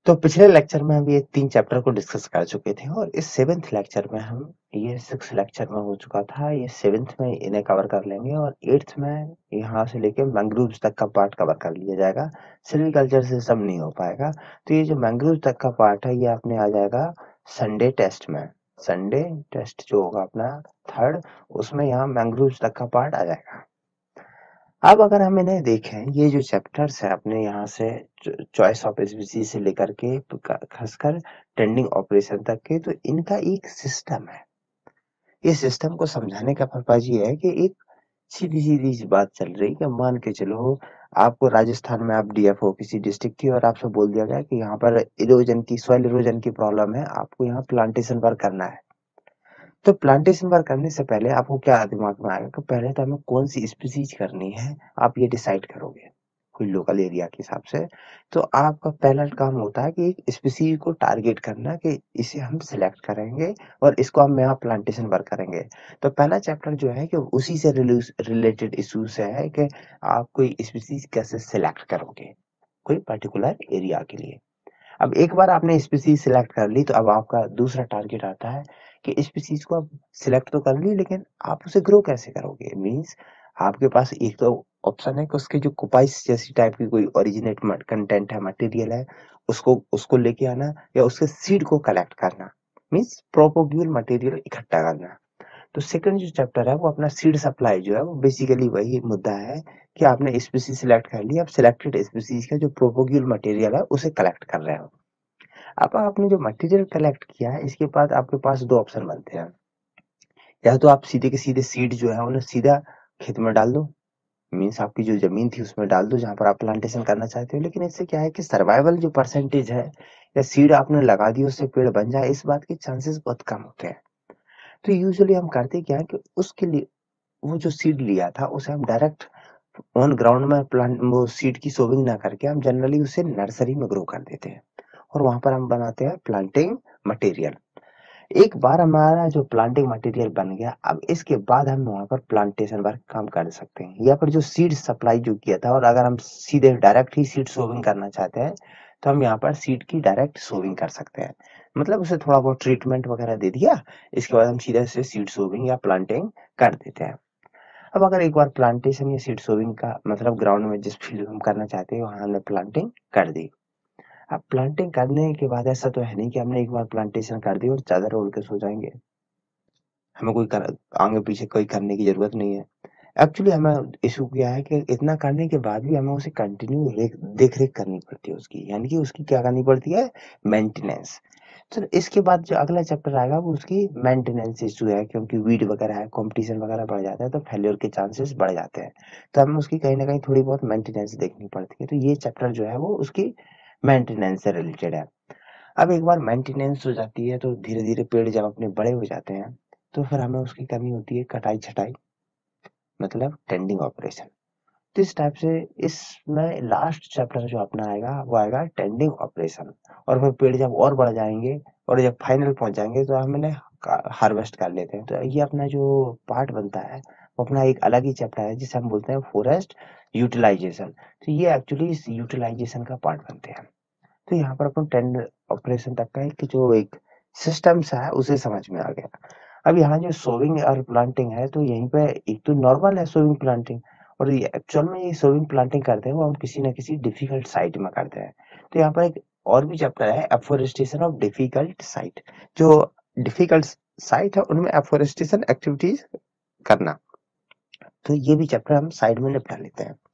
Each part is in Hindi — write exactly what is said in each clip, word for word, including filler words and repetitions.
तो पिछले लेक्चर में हम ये तीन चैप्टर को डिस्कस कर चुके थे और इस सेवेंथ लेक्चर में हम ये सिक्स लेक्चर में हो चुका था, ये सेवेंथ में इन्हें कवर कर लेंगे और एट्थ में यहाँ से लेके मैंग्रोव्स तक का पार्ट कवर कर लिया जाएगा। सिल्वीकल्चर से सब नहीं हो पाएगा, तो ये जो मैंग्रोव तक का पार्ट है ये अपने आ जाएगा संडे टेस्ट में। संडे टेस्ट जो होगा अपना थर्ड, उसमें यहाँ मैंग्रोव्स तक का पार्ट आ जाएगा। अब अगर हम इन्हें देखें, ये जो चैप्टर्स है अपने यहाँ से चॉइस ऑफ स्पीसीज से लेकर के खासकर ट्रेंडिंग ऑपरेशन तक के, तो इनका एक सिस्टम है। इस सिस्टम को समझाने का पर्पज ये है कि एक सीधी सीधी सी बात चल रही कि मान के चलो आपको राजस्थान में आप डीएफओ किसी डिस्ट्रिक्ट की और आपसे बोल दिया गया कि यहाँ पर इरोजन की सॉइल इरोजन की प्रॉब्लम है, आपको यहाँ प्लांटेशन वर्क करना है। तो प्लांटेशन वर्क करने से पहले आपको क्या दिमाग में आएगा कि पहले तो हमें कौन सी स्पीसीज करनी है, आप ये डिसाइड करोगे कोई लोकल एरिया के हिसाब से। तो आपका पहला काम होता है कि एक स्पीसीज को टारगेट करना कि इसे हम सिलेक्ट करेंगे और इसको हम यहाँ प्लांटेशन वर्क करेंगे। तो पहला चैप्टर जो है कि उसी से रिलेटेड इशू से है कि आप कोई स्पीसीज कैसे सिलेक्ट करोगे कोई पर्टिकुलर एरिया के लिए। अब एक बार आपने स्पीसीज सिलेक्ट कर ली तो अब आपका दूसरा टारगेट आता है कि स्पीसीज को आप सिलेक्ट तो कर ली, लेकिन आप उसे ग्रो कैसे करोगे। मींस आपके पास एक तो ऑप्शन है कि उसके जो कुपाइस जैसी टाइप की कोई ओरिजिनेट कंटेंट है, मटेरियल है, उसको उसको लेके आना या उसके सीड को कलेक्ट करना, मींस प्रोपोग्यूल मटेरियल इकट्ठा करना। तो सेकंड जो चैप्टर है वो अपना सीड सप्लाई जो है वो बेसिकली वही मुद्दा है कि आपने स्पीसीज सिलेक्ट कर ली, अब सिलेक्टेड स्पीसीज का जो प्रोपोग्यूल मटेरियल है उसे कलेक्ट कर रहे हो। अब आपने जो मटेरियल कलेक्ट किया है इसके बाद आपके पास दो ऑप्शन बनते हैं। या तो आप सीधे के सीधे सीड जो है उन्हें सीधा खेत में डाल दो, मीन्स आपकी जो जमीन थी उसमें डाल दो जहां पर आप प्लांटेशन करना चाहते हो। लेकिन इससे क्या है कि सर्वाइवल जो परसेंटेज है या सीड आपने लगा दी उससे पेड़ बन जाए, इस बात के चांसेस बहुत कम होते हैं। तो यूजुअली हम करते क्या है कि उसके लिए वो जो सीड लिया था उसे हम डायरेक्ट ऑन ग्राउंड में प्लांट वो सीड की सोविंग ना करके हम जनरली उसे नर्सरी में ग्रो कर देते हैं और वहां पर हम बनाते हैं प्लांटिंग मटेरियल। एक बार हमारा जो प्लांटिंग मटेरियल बन गया, अब इसके बाद हम वहां पर प्लांटेशन वर्क काम कर सकते हैं या फिर जो सीड सप्लाई जो किया था, और अगर हम सीधे डायरेक्ट ही सीड सोविंग करना चाहते हैं तो हम यहाँ पर सीड की डायरेक्ट सोविंग कर सकते हैं। मतलब उसे थोड़ा बहुत ट्रीटमेंट वगैरह दे दिया, इसके बाद हम सीधे से सीड सोविंग या प्लांटिंग कर देते हैं। अब अगर एक बार प्लांटेशन या सीड सोविंग का मतलब ग्राउंड में जिस फील्ड में हम करना चाहते हैं वहां हमने प्लांटिंग कर दी। अब प्लांटिंग करने के बाद ऐसा तो है नहीं कि हमने एक बार प्लांटेशन कर दी और चादर ओढ़ के सो जाएंगे, हमें कोई कर, आगे पीछे कोई करने की जरूरत नहीं है। एक्चुअली हमें इशू क्या है कि इतना करने के बाद भी हमें उसे कंटिन्यू देख रेख करनी पड़ती है उसकी, यानी कि उसकी क्या करनी पड़ती है, मेंटेनेंस। तो इसके बाद जो अगला चैप्टर आएगा वो उसकी मेंटेनेंस इशू है, क्योंकि वीड वगैरह है, कंपटीशन वगैरह बढ़ जाता है तो फेलियर के चांसेस बढ़ जाते हैं। तो हमें उसकी कहीं ना कहीं थोड़ी बहुत मेंटेनेंस देखनी पड़ती है। तो ये चैप्टर जो है वो उसकी मेंटेनेंस से रिलेटेड है। अब एक बार मेंटेनेंस हो जाती है तो धीरे धीरे पेड़ जब अपने बड़े हो जाते हैं तो फिर हमें उसकी करनी होती है कटाई छटाई, मतलब टेंडिंग ऑपरेशन। तो इस टाइप से इसमें लास्ट चैप्टर जो अपना आएगा वो आएगा टेंडिंग ऑपरेशन। और फिर पेड़ जब और बढ़ जाएंगे और जब फाइनल पहुंच जाएंगे तो हम इन्हें हार्वेस्ट कर लेते हैं। तो ये अपना जो पार्ट बनता है वो अपना एक अलग ही चैप्टर है जिसे हम बोलते हैं फॉरेस्ट यूटिलाइजेशन। तो ये एक्चुअली इस यूटिलाइजेशन का पार्ट बनते हैं। तो यहाँ पर अपन टेंड ऑपरेशन तक का एक जो एक सिस्टम सा है उसे समझ में आ गया। अब यहाँ जो सोविंग और प्लांटिंग है तो यहीं पे एक तो नॉर्मल है सोविंग प्लांटिंग, और ये एक्चुअल में ये सोविंग प्लांटिंग करते हैं वो हम किसी न किसी डिफिकल्ट साइट में करते हैं। तो यहाँ पर एक और भी चैप्टर है एफोरेस्टेशन ऑफ डिफिकल्ट साइट। जो डिफिकल्ट साइट है उनमें एफोरेस्टेशन एक्टिविटीज करना, तो ये भी चैप्टर हम साइड में निपटा लेते हैं।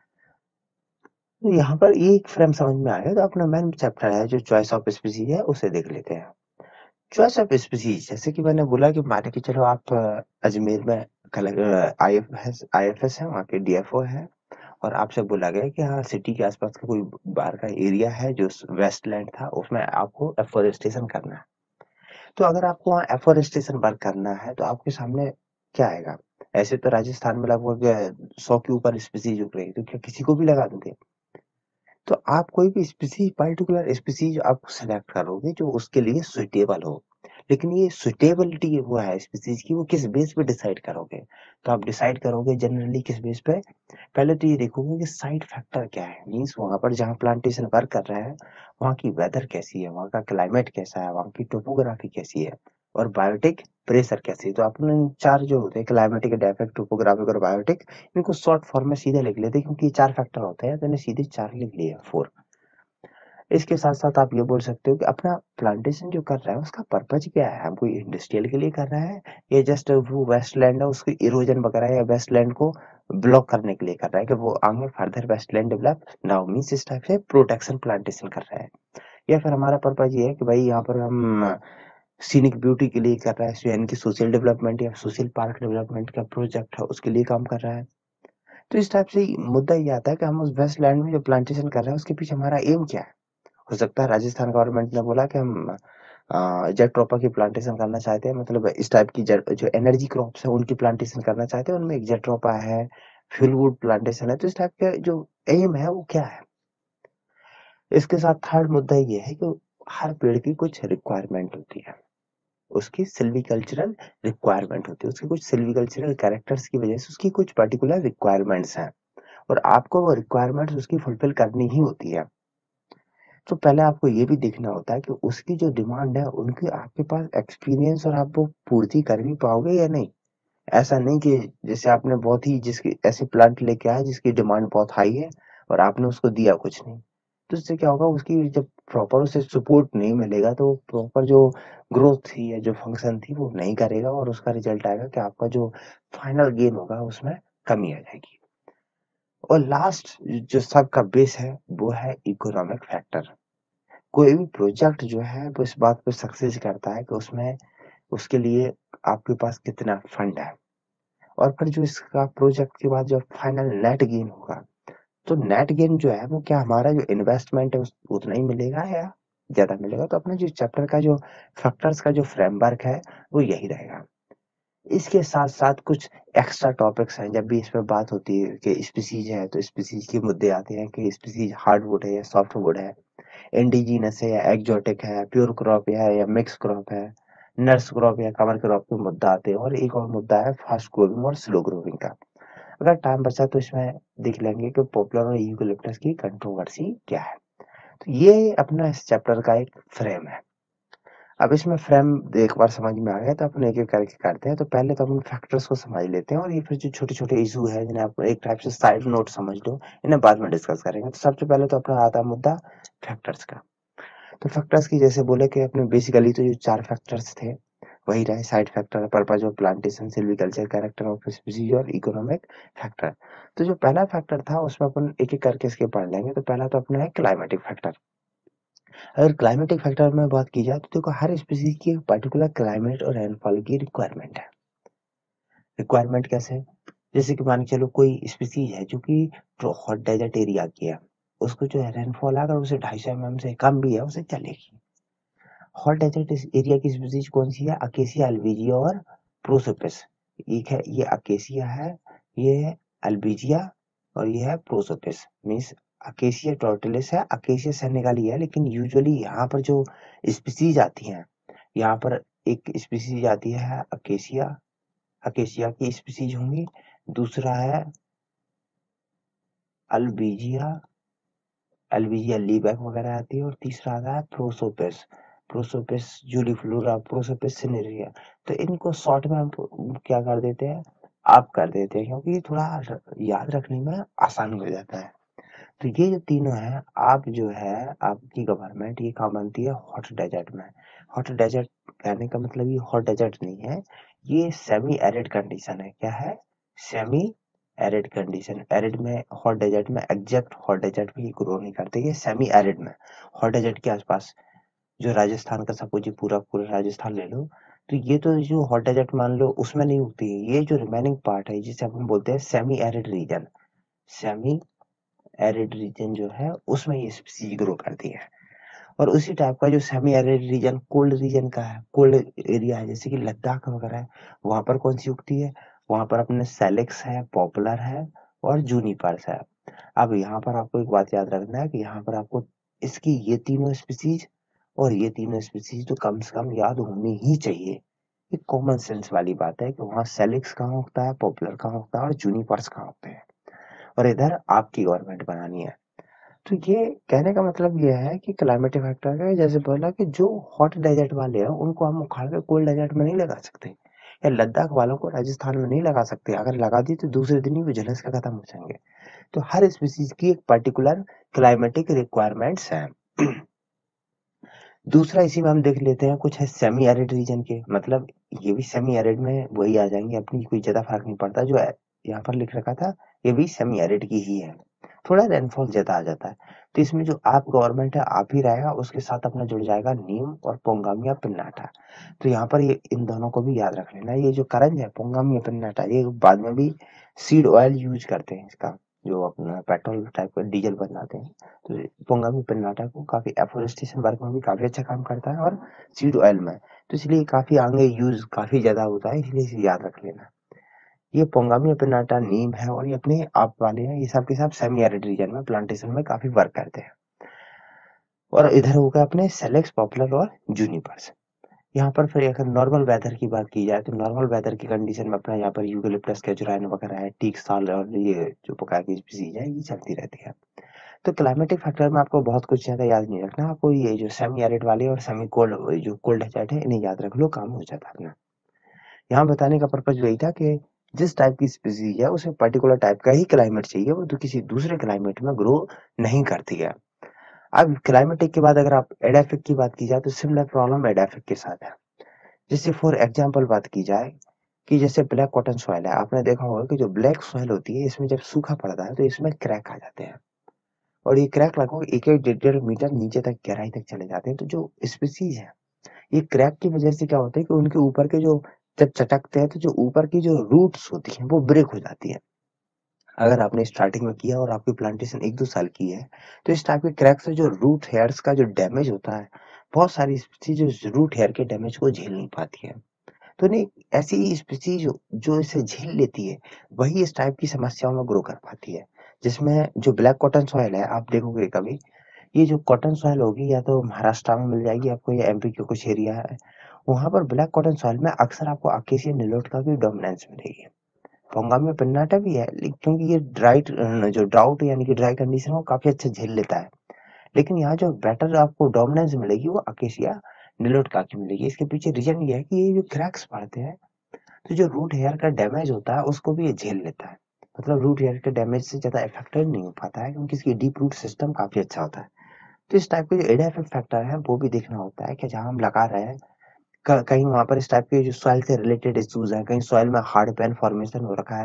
तो यहाँ पर एक फ्रेम समझ में आ गया, तो अपना मेन चैप्टर है जो चॉइस ऑफ स्पीसीज है उसे देख लेते हैं। चॉइस ऑफ स्पीसीज जैसे कि मैंने बोला कि मान के चलो आप अ, अजमेर में I F S I F S है, वहाँ के डीएफओ है, और आपसे बोला गया कि हाँ सिटी के आसपास का कोई बाहर का एरिया है जो वेस्टलैंड था उसमें आपको एफोरेस्टेशन करना है। तो अगर आपको वहाँ एफोरेस्टेशन वर्क करना है तो आपके सामने क्या आएगा। ऐसे तो राजस्थान में लगभग सौ के ऊपर स्पीसीज उग रही है, तो क्या किसी को भी लगा दोगे। तो आप कोई भी स्पीसीज पर्टिकुलर स्पीसीज आप सेलेक्ट करोगे जो उसके लिए सुइटेबल हो। लेकिन ये सुटेबिलिटी वो है स्पीसीज की, वो किस बेस पे डिसाइड करोगे? तो आप डिसाइड करोगे जनरली किस बेस पे? पहले तो ये देखोगे कि साइट फैक्टर क्या है, मीन्स वहां पर जहाँ प्लांटेशन वर्क कर रहा है वहाँ की वेदर कैसी है, वहाँ का क्लाइमेट कैसा है, वहाँ की टोपोग्राफी कैसी है, और बायोटिक प्रेशर कैसी है। तो आपने इन चार जो होते हैं, क्लाइमेटिक, एडेफिक, टोपोग्राफिक और बायोटिक, इनको शॉर्ट फॉर्म में सीधे लिख लेते हैं क्योंकि ये चार फैक्टर होते हैं, तो इन्हें सीधे चार लिख लिए, फोर। इसके साथ साथ आप ये बोल सकते हो कि अपना प्लांटेशन जो कर रहा है उसका पर्पज क्या है, हम कोई इंडस्ट्रियल के लिए कर रहा है या जस्ट वो वेस्टलैंड है उसकी इरोजन वगैरह या वेस्टलैंड को ब्लॉक करने के लिए कर रहा है कि वो आगे फर्दर वेस्टलैंड डेवलप ना हो, मीन्स इस टाइप से प्रोटेक्शन प्लांटेशन कर रहा है। या फिर हमारा पर्पज ये है कि भाई यहाँ पर हम सीनिक ब्यूटी के लिए कर रहा है, यानी कि सोशल डेवलपमेंट या सोशल पार्क डेवलपमेंट का प्रोजेक्ट है उसके लिए काम कर रहा है। तो इस टाइप से मुद्दा ये आता है कि हम उस वेस्टलैंड में जो प्लांटेशन कर रहे हैं उसके पीछे हमारा एम क्या है। हो सकता है राजस्थान गवर्नमेंट ने बोला कि हम जेट्रोपा की प्लांटेशन करना चाहते हैं, मतलब इस टाइप की jet- जो एनर्जी क्रॉप्स है उनकी प्लांटेशन करना चाहते हैं, उनमें एक जेट्रोपा है, फ्यूलवुड प्लांटेशन है। तो इस टाइप का जो एम है वो क्या है। इसके साथ थर्ड मुद्दा ये है कि हर पेड़ की कुछ रिक्वायरमेंट होती है, उसकी सिल्वीकल्चरल रिक्वायरमेंट होती है, उसके कुछ सिल्वीकल्चरल कैरेक्टर्स की वजह से उसकी कुछ पर्टिकुलर रिक्वायरमेंट्स हैं, और आपको वो रिक्वायरमेंट्स उसकी फुलफिल करनी ही होती है। तो पहले आपको ये भी देखना होता है कि उसकी जो डिमांड है उनकी आपके पास एक्सपीरियंस और आप वो पूर्ति कर भी पाओगे या नहीं। ऐसा नहीं कि जैसे आपने बहुत ही जिसकी ऐसे प्लांट लेके आए जिसकी डिमांड बहुत हाई है और आपने उसको दिया कुछ नहीं, तो इससे क्या होगा, उसकी जब प्रॉपर उसे सपोर्ट नहीं मिलेगा तो प्रॉपर जो ग्रोथ थी या जो फंक्शन थी वो नहीं करेगा, और उसका रिजल्ट आएगा कि आपका जो फाइनल गेन होगा उसमें कमी आ जाएगी। और लास्ट जो सबका बेस है वो है इकोनॉमिक फैक्टर। कोई भी प्रोजेक्ट जो है वो इस बात पे सक्सेस करता है कि उसमें उसके लिए आपके पास कितना फंड है, और फिर जो इसका प्रोजेक्ट के बाद जो फाइनल नेट गेन होगा, तो नेट गेन जो है वो क्या हमारा जो इन्वेस्टमेंट है उस उतना ही मिलेगा या ज्यादा मिलेगा। तो अपने जो चैप्टर का जो फैक्टर्स का जो फ्रेमवर्क है वो यही रहेगा। इसके साथ साथ कुछ एक्स्ट्रा टॉपिक्स हैं, जब भी इसमें बात होती है कि स्पीसीज है तो स्पीसीज के मुद्दे आते हैं कि स्पीसीज हार्डवुड है या सॉफ्टवुड है, इंडिजीनस है या एक्जोटिक है, प्योर क्रॉप है या मिक्स क्रॉप है, नर्स क्रॉप या कवर क्रॉप के मुद्दा आते हैं। और एक और मुद्दा है फास्ट ग्रोविंग और स्लो ग्रोविंग का। अगर टाइम बचा तो इसमें देख लेंगे कि पॉपुलर और यूकेलिप्टस की कंट्रोवर्सी क्या है। तो ये अपना इस चैप्टर का एक फ्रेम है। अब इसमें फ्रेम एक बार समझ में आ गया तो अपन एक एक करके करते हैं। तो पहले तो अपन फैक्टर्स को समझ लेते हैं, और ये फिर जो छोटे छोटे इशू है जिन्हें आप एक टाइप से साइड नोट समझ लो, इन्हें बाद में डिस्कस करेंगे। तो सबसे पहले तो अपना आता है मुद्दा फैक्टर्स का। तो फैक्टर्स की जैसे बोले कि अपने बेसिकली तो जो चार फैक्टर्स थे वही रहे, site factor, purpose of plantation, silviculture, character of species और इकोनॉमिक फैक्टर। तो जो पहला फैक्टर था उसमें अपन एक एक करके इसके पढ़ लेंगे। तो पहला तो अपना है क्लाइमेटिक फैक्टर। अगर क्लाइमेटिक फैक्टर में बात की जाए तो देखो हर स्पीसीज की एक पर्टिकुलर क्लाइमेट और रेनफॉल की रिक्वायरमेंट है। रिक्वायरमेंट कैसे, जैसे कि मान के चलो कोई स्पीसीज है जो कि हॉट डेजर्ट एरिया की है, उसको जो है रेनफॉल अगर उसे ढाई सौ एम एम से कम भी है उसे चलेगी। हॉट डेजर्ट एरिया की स्पीसीज कौन सी है, अकेसिया अल्बिजिया और प्रोसोपिस। एक है ये अकेसिया है, ये है अल्बिजिया, और ये है प्रोसोपिस। मीन्स अकेसिया टोर्टिलिस है, अकेसिया सेनेगाली है, लेकिन यूजुअली यहाँ पर जो स्पीसीज आती हैं, यहाँ पर एक स्पीसीज आती है अकेसिया, अकेसिया की स्पीसीज होंगी। दूसरा है अल्बिजिया, अल्बिजिया लीबैक वगैरह आती है, और तीसरा आता है prosopis, prosopis juliflora, prosopis cineraria. तो इनको शॉर्ट में हम क्या कर देते हैं, आप कर देते हैं, क्योंकि ये थोड़ा याद रखने में आसान हो जाता है। तो ये जो तीनों हैं, आप जो है आपकी गवर्नमेंट ये कहाँ बनती है, हॉट डेजर्ट में। हॉट डेजर्ट कहने का मतलब ये हॉट डेजर्ट नहीं है, ये सेमी एरिड कंडीशन है। क्या है, सेमी एरिड कंडीशन। एरिड में, हॉट डेजर्ट में, एग्जैक्ट हॉट डेजर्ट में ये ग्रो नहीं करते, ये सेमी एरिड में। हॉट डेजर्ट के आसपास जो राजस्थान का सपोज ये पूरा पूरा राजस्थान ले लो, तो ये तो जो हॉट डेजर्ट मान लो उसमें नहीं उगती है, ये जो रिमेनिंग पार्ट है जिसे हम बोलते हैं semi arid region, semi arid region जो है उसमें ये स्पीसीज ग्रो करती है। और उसी टाइप का जो semi arid region cold region का है, कोल्ड एरिया है जैसे कि लद्दाख वगैरह है, वहां पर कौन सी उगती है, वहां पर अपने सेलेक्स है, पॉपुलर है और जूनिपर्स है। अब यहाँ पर आपको एक बात याद रखना है कि यहाँ पर आपको इसकी ये तीनों स्पीसीज और ये तीनों स्पीसीज तो कम से कम याद होनी ही चाहिए। ये कॉमन सेंस वाली बात है कि वहाँ सेलिक्स कहाँ होता है, पॉपुलर कहाँ होता है और जूनिपर्स कहाँ होते हैं, और इधर आपकी गवर्नमेंट बनानी है। तो ये कहने का मतलब ये है कि क्लाइमेटिक फैक्टर है, जैसे बोला कि जो हॉट डेजर्ट वाले हैं उनको हम उखाड़ के कोल्ड डेजर्ट में नहीं लगा सकते, या लद्दाख वालों को राजस्थान में नहीं लगा सकते, अगर लगा दी तो दूसरे दिन ही वो झुलस के खत्म हो जाएंगे। तो हर स्पीसीज की एक पर्टिकुलर क्लाइमेटिक रिक्वायरमेंट्स हैं। दूसरा इसी में हम देख लेते हैं, कुछ है सेमी एरिड रीजन के, मतलब ये भी सेमी एरिड में वही आ जाएंगे, अपनी कोई ज्यादा फर्क नहीं पड़ता। जो यहाँ पर लिख रखा था ये भी सेमी एरिड की ही है, थोड़ा रेनफॉल ज्यादा आ जाता है। तो इसमें जो आप गवर्नमेंट है आप ही रहेगा, उसके साथ अपना जुड़ जाएगा नीम और पोंगामिया पिन्नाटा। तो यहाँ पर ये इन दोनों को भी याद रख लेना। ये जो करंज है पोंगामिया पिन्नाटा, ये बाद में भी सीड ऑयल यूज करते हैं इसका, जो अपना पेट्रोल टाइप का डीजल बनाते हैं। तो पोंगामी पिन्नाटा को काफी एफोरेस्टेशन वर्क में भी काफी अच्छा काम करता है, और सीड ऑयल में तो इसलिए काफी आगे यूज काफी ज्यादा होता है, इसलिए इसे याद रख लेना। ये पोंगामी पिन्नाटा नीम है, और ये अपने आप वाले हैं, ये सब के सब सेमी एरिड रीजन में प्लांटेशन में काफी वर्क करते हैं। और इधर हो गया अपने सेलेक्स, पॉपुलर और जूनिपर्स। यहाँ पर फिर अगर नॉर्मल वेदर की बात की जाए तो नॉर्मल वेदर की कंडीशन में अपना यहाँ पर यूकेलिप्टस, कैचुराइन वगैरह है, टीक साल और ये जो प्रकार की स्पीसीज है ये चलती रहती है। तो क्लाइमेटिक फैक्टर में आपको बहुत कुछ ज्यादा याद नहीं रखना, आपको ये जो सेमी एरिड वाले और सेमी कोल्ड जो कोल्ड डेजर्ट है इन्हें याद रख लो, काम हो जाता है अपना। यहाँ बताने का पर्पज यही था कि जिस टाइप की स्पीसीज है उसे पर्टिकुलर टाइप का ही क्लाइमेट चाहिए, वो तो किसी दूसरे क्लाइमेट में ग्रो नहीं करती है। अब क्लाइमेटिक के बाद अगर आप एडाफिक की बात की जाए तो सिमिलर प्रॉब्लम एडाफिक के साथ है। जैसे फॉर एग्जाम्पल बात की जाए कि जैसे ब्लैक कॉटन सॉइल है, आपने देखा होगा कि जो ब्लैक सॉइल होती है इसमें जब सूखा पड़ता है तो इसमें क्रैक आ जाते हैं, और ये क्रैक लगभग एक एक डेढ़ डेढ़ मीटर नीचे तक गहराई तक चले जाते हैं। तो जो स्पीसीज है ये क्रैक की वजह से क्या होता है कि उनके ऊपर के जो जब चटकते हैं तो जो ऊपर की जो रूट्स होती हैं वो ब्रेक हो जाती है। अगर आपने स्टार्टिंग में किया और आपकी प्लांटेशन एक दो साल की है तो इस टाइप के क्रैक से जो रूट हेयर्स का जो डैमेज होता है, बहुत सारी स्पीसीज जो रूट हेयर के डैमेज को झेल नहीं पाती है। तो नहीं, ऐसी स्पीसीज जो, जो इसे झेल लेती है वही इस टाइप की समस्याओं में ग्रो कर पाती है। जिसमें जो ब्लैक कॉटन सॉइल है आप देखोगे कभी, ये जो कॉटन सॉइल होगी या तो महाराष्ट्र में मिल जाएगी आपको, या एमपी के कुछ एरिया है वहां पर ब्लैक कॉटन सॉइल में अक्सर आपको अकेसिया निलोट का भी डोमिनेंस मिलेगी। पोंगामी पिन्नाटा भी है, लेकिन क्योंकि ये ड्राई जो ड्राउट यानी कि ड्राई कंडीशन वो काफी अच्छा झेल लेता है। लेकिन यहाँ जो बेटर आपको डोमिनेंस मिलेगी वो अकेसिया निलोट का की मिलेगी। इसके पीछे रीजन ये है कि ये जो क्रैक्स पड़ते हैं तो जो रूट हेयर का डैमेज होता है उसको भी ये झेल लेता है। मतलब रूट हेयर के डैमेज से ज्यादा इफेक्टेड नहीं हो पाता है, क्योंकि इसकी डीप रूट सिस्टम काफी अच्छा होता है। तो इस टाइप के जो एडाफिक फैक्टर है वो भी देखना होता है कि जहाँ हम लगा रहे हैं क- कहीं वहां पर इस टाइप के जो सॉइल से रिलेटेड इश्यूज है, कहीं सॉइल में हार्ड पैन फॉर्मेशन हो रखा है,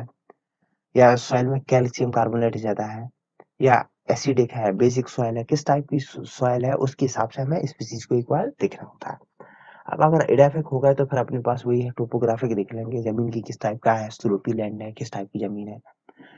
या सॉइल में कैल्शियम कार्बोनेट ज्यादा है, या एसिडिक है, बेसिक सॉइल है, किस टाइप की सॉइल है उसके हिसाब से हमें स्पीसीज को एक बार देखना होता है। अब अगर एडाफिक होगा तो फिर अपने पास वही है, टोपोग्राफिक देख लेंगे जमीन की किस टाइप का है, स्लोपी लैंड है, किस टाइप की जमीन है,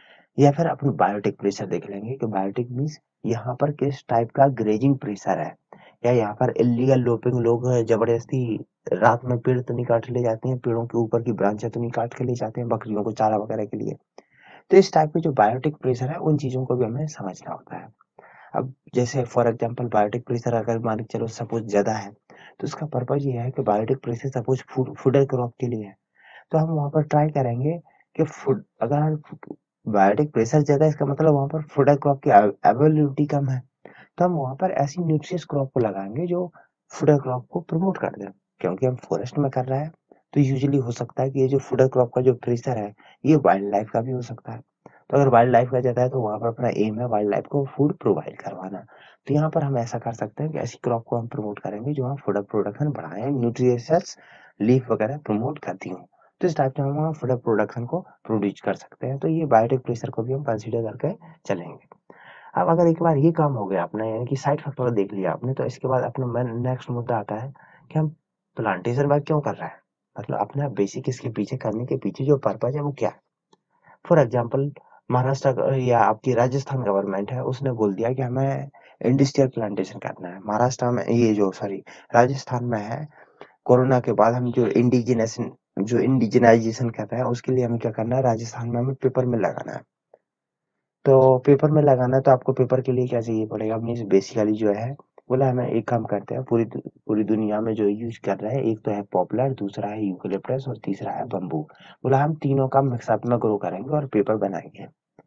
या फिर अपने बायोटिक प्रेशर देख लेंगे कि बायोटिक मीन्स यहाँ पर किस टाइप का ग्रेजिंग प्रेशर है, या यहाँ पर इलीगल लोपिंग लोग जबरदस्ती रात में पेड़ तो नहीं काट ले जाते हैं, पेड़ों के ऊपर की ब्रांचें तो नहीं काट के ले जाते हैं बकरियों को चारा वगैरह के लिए। तो इस टाइप के जो बायोटिक प्रेशर है उन चीजों को भी हमें समझना होता है। अब जैसे फॉर एग्जांपल बायोटिक प्रेशर अगर मान के चलो सपोज ज्यादा है, तो इसका पर्पज ये है कि biotic pressure suppose food fodder crop के लिए है, तो हम वहां पर ट्राई करेंगे कि फूड अगर बायोटिक प्रेशर ज्यादा है इसका मतलब वहां पर फूडर क्रॉप की अवेलेबिलिटी कम है, तो हम वहां पर ऐसी न्यूट्रिशियस क्रॉप को लगाएंगे जो फूडर क्रॉप को प्रमोट कर दे। क्योंकि हम फॉरेस्ट में कर रहे हैं तो यूजुअली हो सकता है कि ये जो फूडर क्रॉप का जो प्रेशर है ये वाइल्ड लाइफ का भी हो सकता है। तो अगर वाइल्ड लाइफ का ज्यादा है तो वहां पर अपना एम है वाइल्ड लाइफ को फूड प्रोवाइड करवाना। तो यहाँ पर हम ऐसा कर सकते हैं कि ऐसी क्रॉप को हम प्रमोट करेंगे जो हम फूडर प्रोडक्शन बढ़ाएं, न्यूट्रिशियस लीफ वगैरह प्रमोट करती हूँ। तो इस टाइप से हम वहाँ फूडर प्रोडक्शन को प्रोड्यूस कर सकते हैं। तो ये बायोटिक प्रेशर को भी हम कंसिडर करके चलेंगे। अब अगर एक बार ये काम हो गया अपना, यानी कि साइड फैक्टर देख लिया आपने, तो इसके बाद अपना नेक्स्ट मुद्दा आता है कि हम प्लांटेशन वर्क क्यों कर रहे हैं, मतलब अपना बेसिक इसके पीछे करने के पीछे जो पर्पज है वो क्या है। फॉर एग्जाम्पल महाराष्ट्र का- या आपकी राजस्थान गवर्नमेंट है उसने बोल दिया कि हमें इंडस्ट्रियल प्लांटेशन करना है। महाराष्ट्र में ये जो सॉरी राजस्थान में है, कोरोना के बाद हम जो इंडिजिनस जो इंडिजिनाइजेशन कर रहे हैं उसके लिए हमें क्या करना है, राजस्थान में हमें पेपर में लगाना है। तो पेपर में लगाना है तो आपको पेपर के लिए क्या चाहिए पड़ेगा, मीन्स बेसिकली जो है बोला हमें एक काम करते हैं, पूरी दु- पूरी दुनिया में जो यूज कर रहे हैं, एक तो है पॉपुलर, दूसरा है यूकेलिप्टस और तीसरा है बम्बू। बोला हम तीनों का मिक्सअप में ग्रो करेंगे और पेपर बनाएंगे।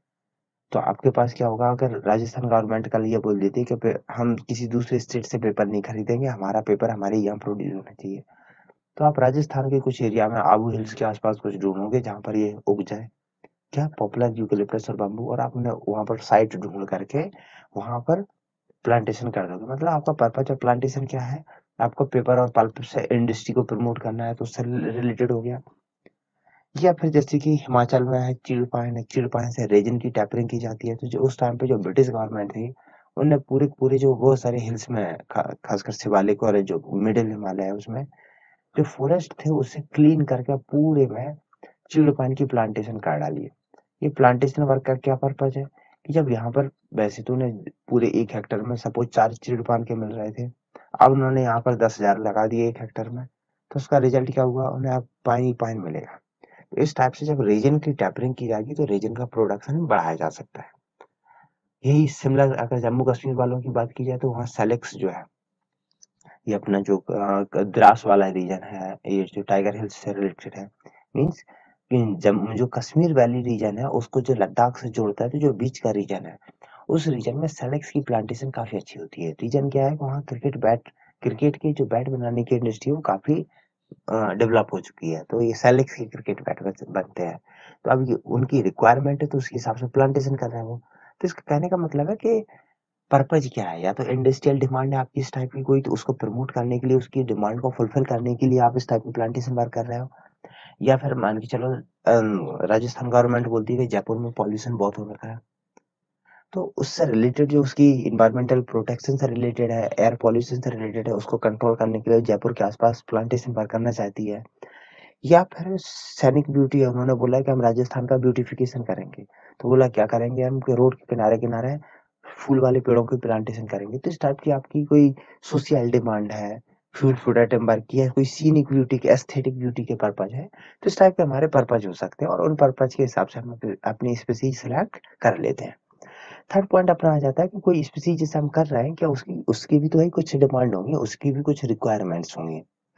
तो आपके पास क्या होगा, अगर राजस्थान गवर्नमेंट कल ये बोल देती कि पे- हम किसी दूसरे स्टेट से पेपर नहीं खरीदेंगे, हमारा पेपर हमारे यहाँ प्रोड्यूस होना चाहिए, तो आप राजस्थान के कुछ एरिया में आबू हिल्स के आसपास कुछ ढूंढोगे जहाँ पर ये उग जाए, क्या पॉपुलर यूकेलिप्टस और बम्बू, और आपने वहां पर साइट ढूंढ करके वहां पर प्लांटेशन कर दोगे। मतलब आपका पर्पज ऑफ प्लांटेशन क्या है, आपको पेपर और पल्प से इंडस्ट्री को प्रमोट करना है, तो उससे रिलेटेड हो गया। या फिर जैसे कि हिमाचल में है चीड़ पाइन है, चीड़ पाइन से रेजिन की टैपरिंग की जाती है। तो जो उस टाइम पे जो ब्रिटिश गवर्नमेंट थी, उनने पूरे पूरे जो बहुत सारे हिल्स में खा, खासकर शिवालिक और जो मिडिल हिमालय है उसमें जो फॉरेस्ट थे उसे क्लीन करके पूरे में चीड़ पाइन की प्लांटेशन कर डाली है। ये प्लांटेशन वर्क का क्या पर्पज है कि जब यहाँ पर वैसे तो उन्हें पूरे एक हेक्टर में सपोज चार चीड़ पान के मिल रहे थे, अब उन्होंने यहाँ पर दस हजार लगा दिए एक हेक्टर में, तो उसका रिजल्ट क्या हुआ, उन्हें अब पाइन ही पाइन मिलेगा। तो इस टाइप से जब रेजिन की टैपरिंग की जाएगी तो रेजिन का प्रोडक्शन बढ़ाया जा सकता है। यही सिमिलर अगर जम्मू कश्मीर वालों की बात की जाए तो वहाँ सेलेक्स जो है, ये अपना जो अ, द्रास वाला रीजन है, ये जो टाइगर हिल्स से रिलेटेड है, मीन्स जम्मू जो कश्मीर वैली रीजन है उसको जो लद्दाख से जोड़ता है, तो जो बीच का रीजन है उस रीजन में सेलेक्स की प्लांटेशन काफी अच्छी होती है। रीजन क्या है, वहाँ क्रिकेट बैट क्रिकेट के जो बैट बनाने की इंडस्ट्री है वो काफी डेवलप हो चुकी है, तो ये सेलेक्स के क्रिकेट बैट बनते हैं। तो अब ये उनकी रिक्वायरमेंट है, तो उसके हिसाब से प्लांटेशन कर रहे हैं वो। तो इसका कहने का मतलब है कि पर्पज क्या है, या तो इंडस्ट्रियल डिमांड है आपकी इस टाइप की कोई, तो उसको प्रमोट करने के लिए, उसकी डिमांड को फुलफिल करने के लिए आप इस टाइप की प्लांटेशन वर्क कर रहे हो। या फिर मान के चलो अम, राजस्थान गवर्नमेंट बोलती है कि जयपुर में पॉल्यूशन बहुत हो रखा है, तो उससे रिलेटेड जो उसकी इन्वायरमेंटल प्रोटेक्शन से रिलेटेड है, एयर पॉल्यूशन से रिलेटेड है, उसको कंट्रोल करने के लिए जयपुर के आसपास प्लांटेशन वर्क करना चाहती है। या फिर सैनिक ब्यूटी है, उन्होंने बोला है कि हम राजस्थान का ब्यूटिफिकेशन करेंगे, तो बोला क्या करेंगे हम कि रोड के किनारे किनारे फूल वाले पेड़ों की प्लांटेशन करेंगे। तो इस टाइप की आपकी कोई सोशल डिमांड है, फ्यूल फूड टिम्बर की है, कोई सीनिक ब्यूटी के एस्थेटिक ब्यूटी के पर्पज है, तो इस टाइप के हमारे पर्पज हो सकते हैं और उन पर्पज के हिसाब से हम अपनी अपनी स्पीसीज सिलेक्ट कर लेते हैं। थर्ड पॉइंट अपना आ जाता है कि कोई स्पीसीज जैसे हम कर रहे हैं, क्या उसकी उसकी भी तो है कुछ डिमांड होंगी, उसकी भी कुछ रिक्वायरमेंट्स होंगी।